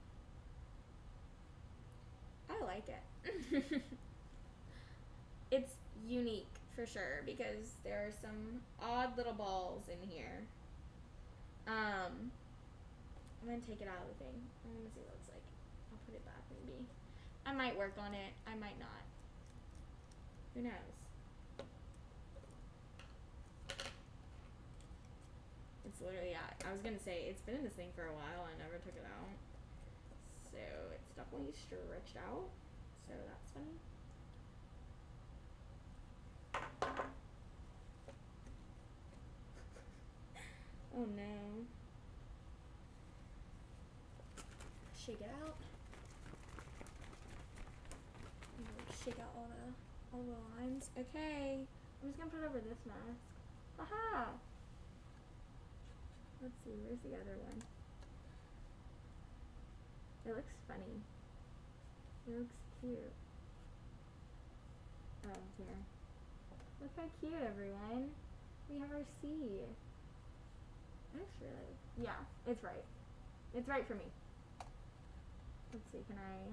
I like it. It's unique for sure because there are some odd little balls in here. Um, I'm gonna take it out of the thing. I'm gonna see what it looks like. I'll put it back maybe. I might work on it. I might not. Who knows? It's literally, yeah, I was gonna say, it's been in this thing for a while. I never took it out. So it's definitely stretched out. So that's funny. Oh no. Shake it out. Shake out all the all the lines. Okay. I'm just gonna put it over this mask. Aha! Let's see, where's the other one? It looks funny. It looks cute. Oh, here. Look how cute, everyone. We have our C. It looks really, yeah, it's right. It's right for me. Let's see, can I?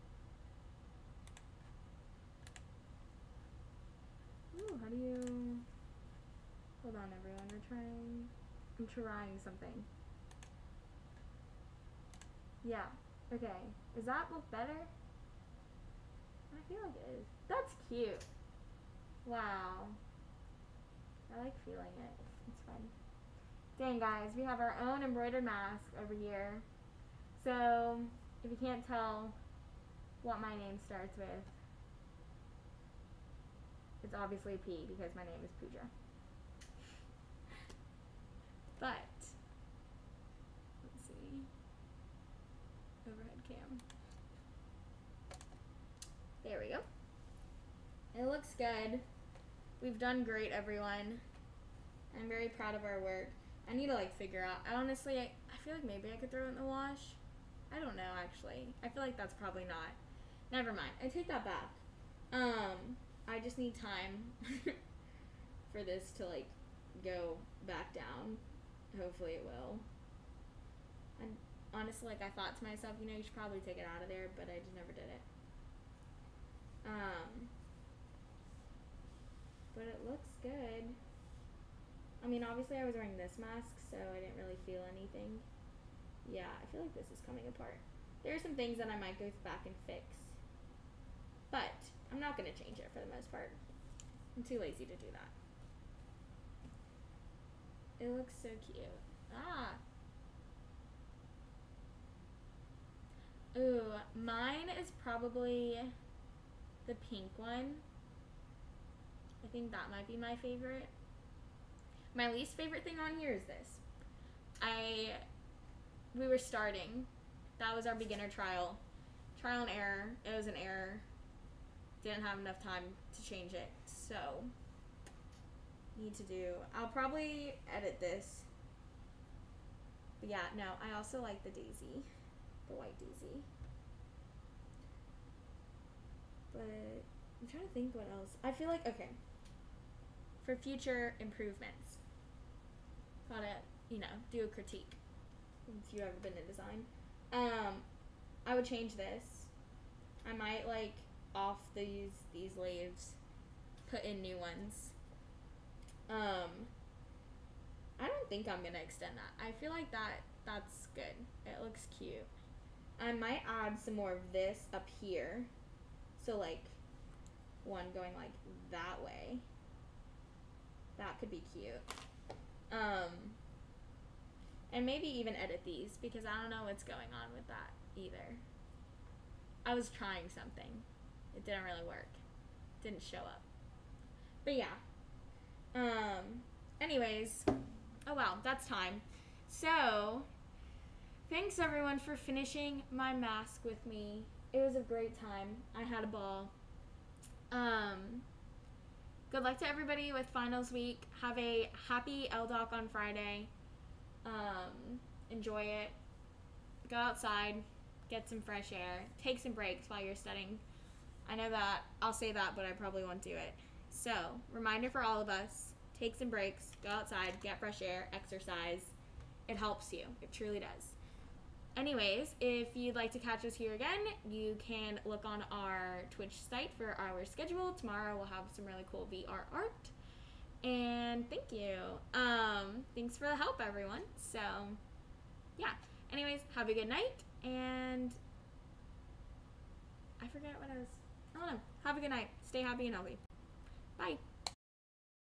Ooh, how do you? Hold on, everyone. We're trying. I'm trying something. Yeah. Okay. Does that look better? I feel like it is. That's cute. Wow. I like feeling it. It's fun. Dang, guys, we have our own embroidered mask over here. So, if you can't tell what my name starts with, it's obviously a P because my name is Pooja. But, let's see. Overhead cam. There we go. It looks good. We've done great, everyone. I'm very proud of our work. I need to like figure out, I honestly, I, I feel like maybe I could throw it in the wash. I don't know, actually. I feel like that's probably not. Never mind. I take that back. Um, I just need time for this to like go back down. Hopefully it will. And honestly, like I thought to myself, you know, you should probably take it out of there, but I just never did it. Um, but it looks good. I mean, obviously I was wearing this mask, so I didn't really feel anything. Yeah, I feel like this is coming apart. There are some things that I might go back and fix, but I'm not going to change it for the most part. I'm too lazy to do that. It looks so cute. Ah. Ooh, mine is probably the pink one. I think that might be my favorite. My least favorite thing on here is this. I, we were starting. That was our beginner trial. Trial and error. It was an error. Didn't have enough time to change it. So, need to do, I'll probably edit this. But yeah, no, I also like the daisy. The white daisy. But I'm trying to think what else. I feel like, okay, for future improvements, gotta, you know, do a critique. If you've ever been in design. Um, I would change this. I might, like, off these, these leaves, put in new ones. Um, I don't think I'm gonna extend that. I feel like that, that's good. It looks cute. I might add some more of this up here. So, like, one going, like, that way. That could be cute. Um, and maybe even edit these, because I don't know what's going on with that either. I was trying something. It didn't really work. Didn't show up. But yeah. Um, anyways. Oh, wow. That's time. So, thanks, everyone, for finishing my mask with me. It was a great time. I had a ball. Um, good luck to everybody with finals week. Have a happy L D O C on Friday. Um, enjoy it. Go outside. Get some fresh air. Take some breaks while you're studying. I know that I'll say that, but I probably won't do it. So, reminder for all of us. Take some breaks. Go outside. Get fresh air. Exercise. It helps you. It truly does. Anyways, if you'd like to catch us here again, you can look on our Twitch site for our schedule. Tomorrow we'll have some really cool V R art. And thank you. Um, thanks for the help, everyone. So, yeah. Anyways, have a good night. And I forget what I was... I don't know. Have a good night. Stay happy and healthy. Bye.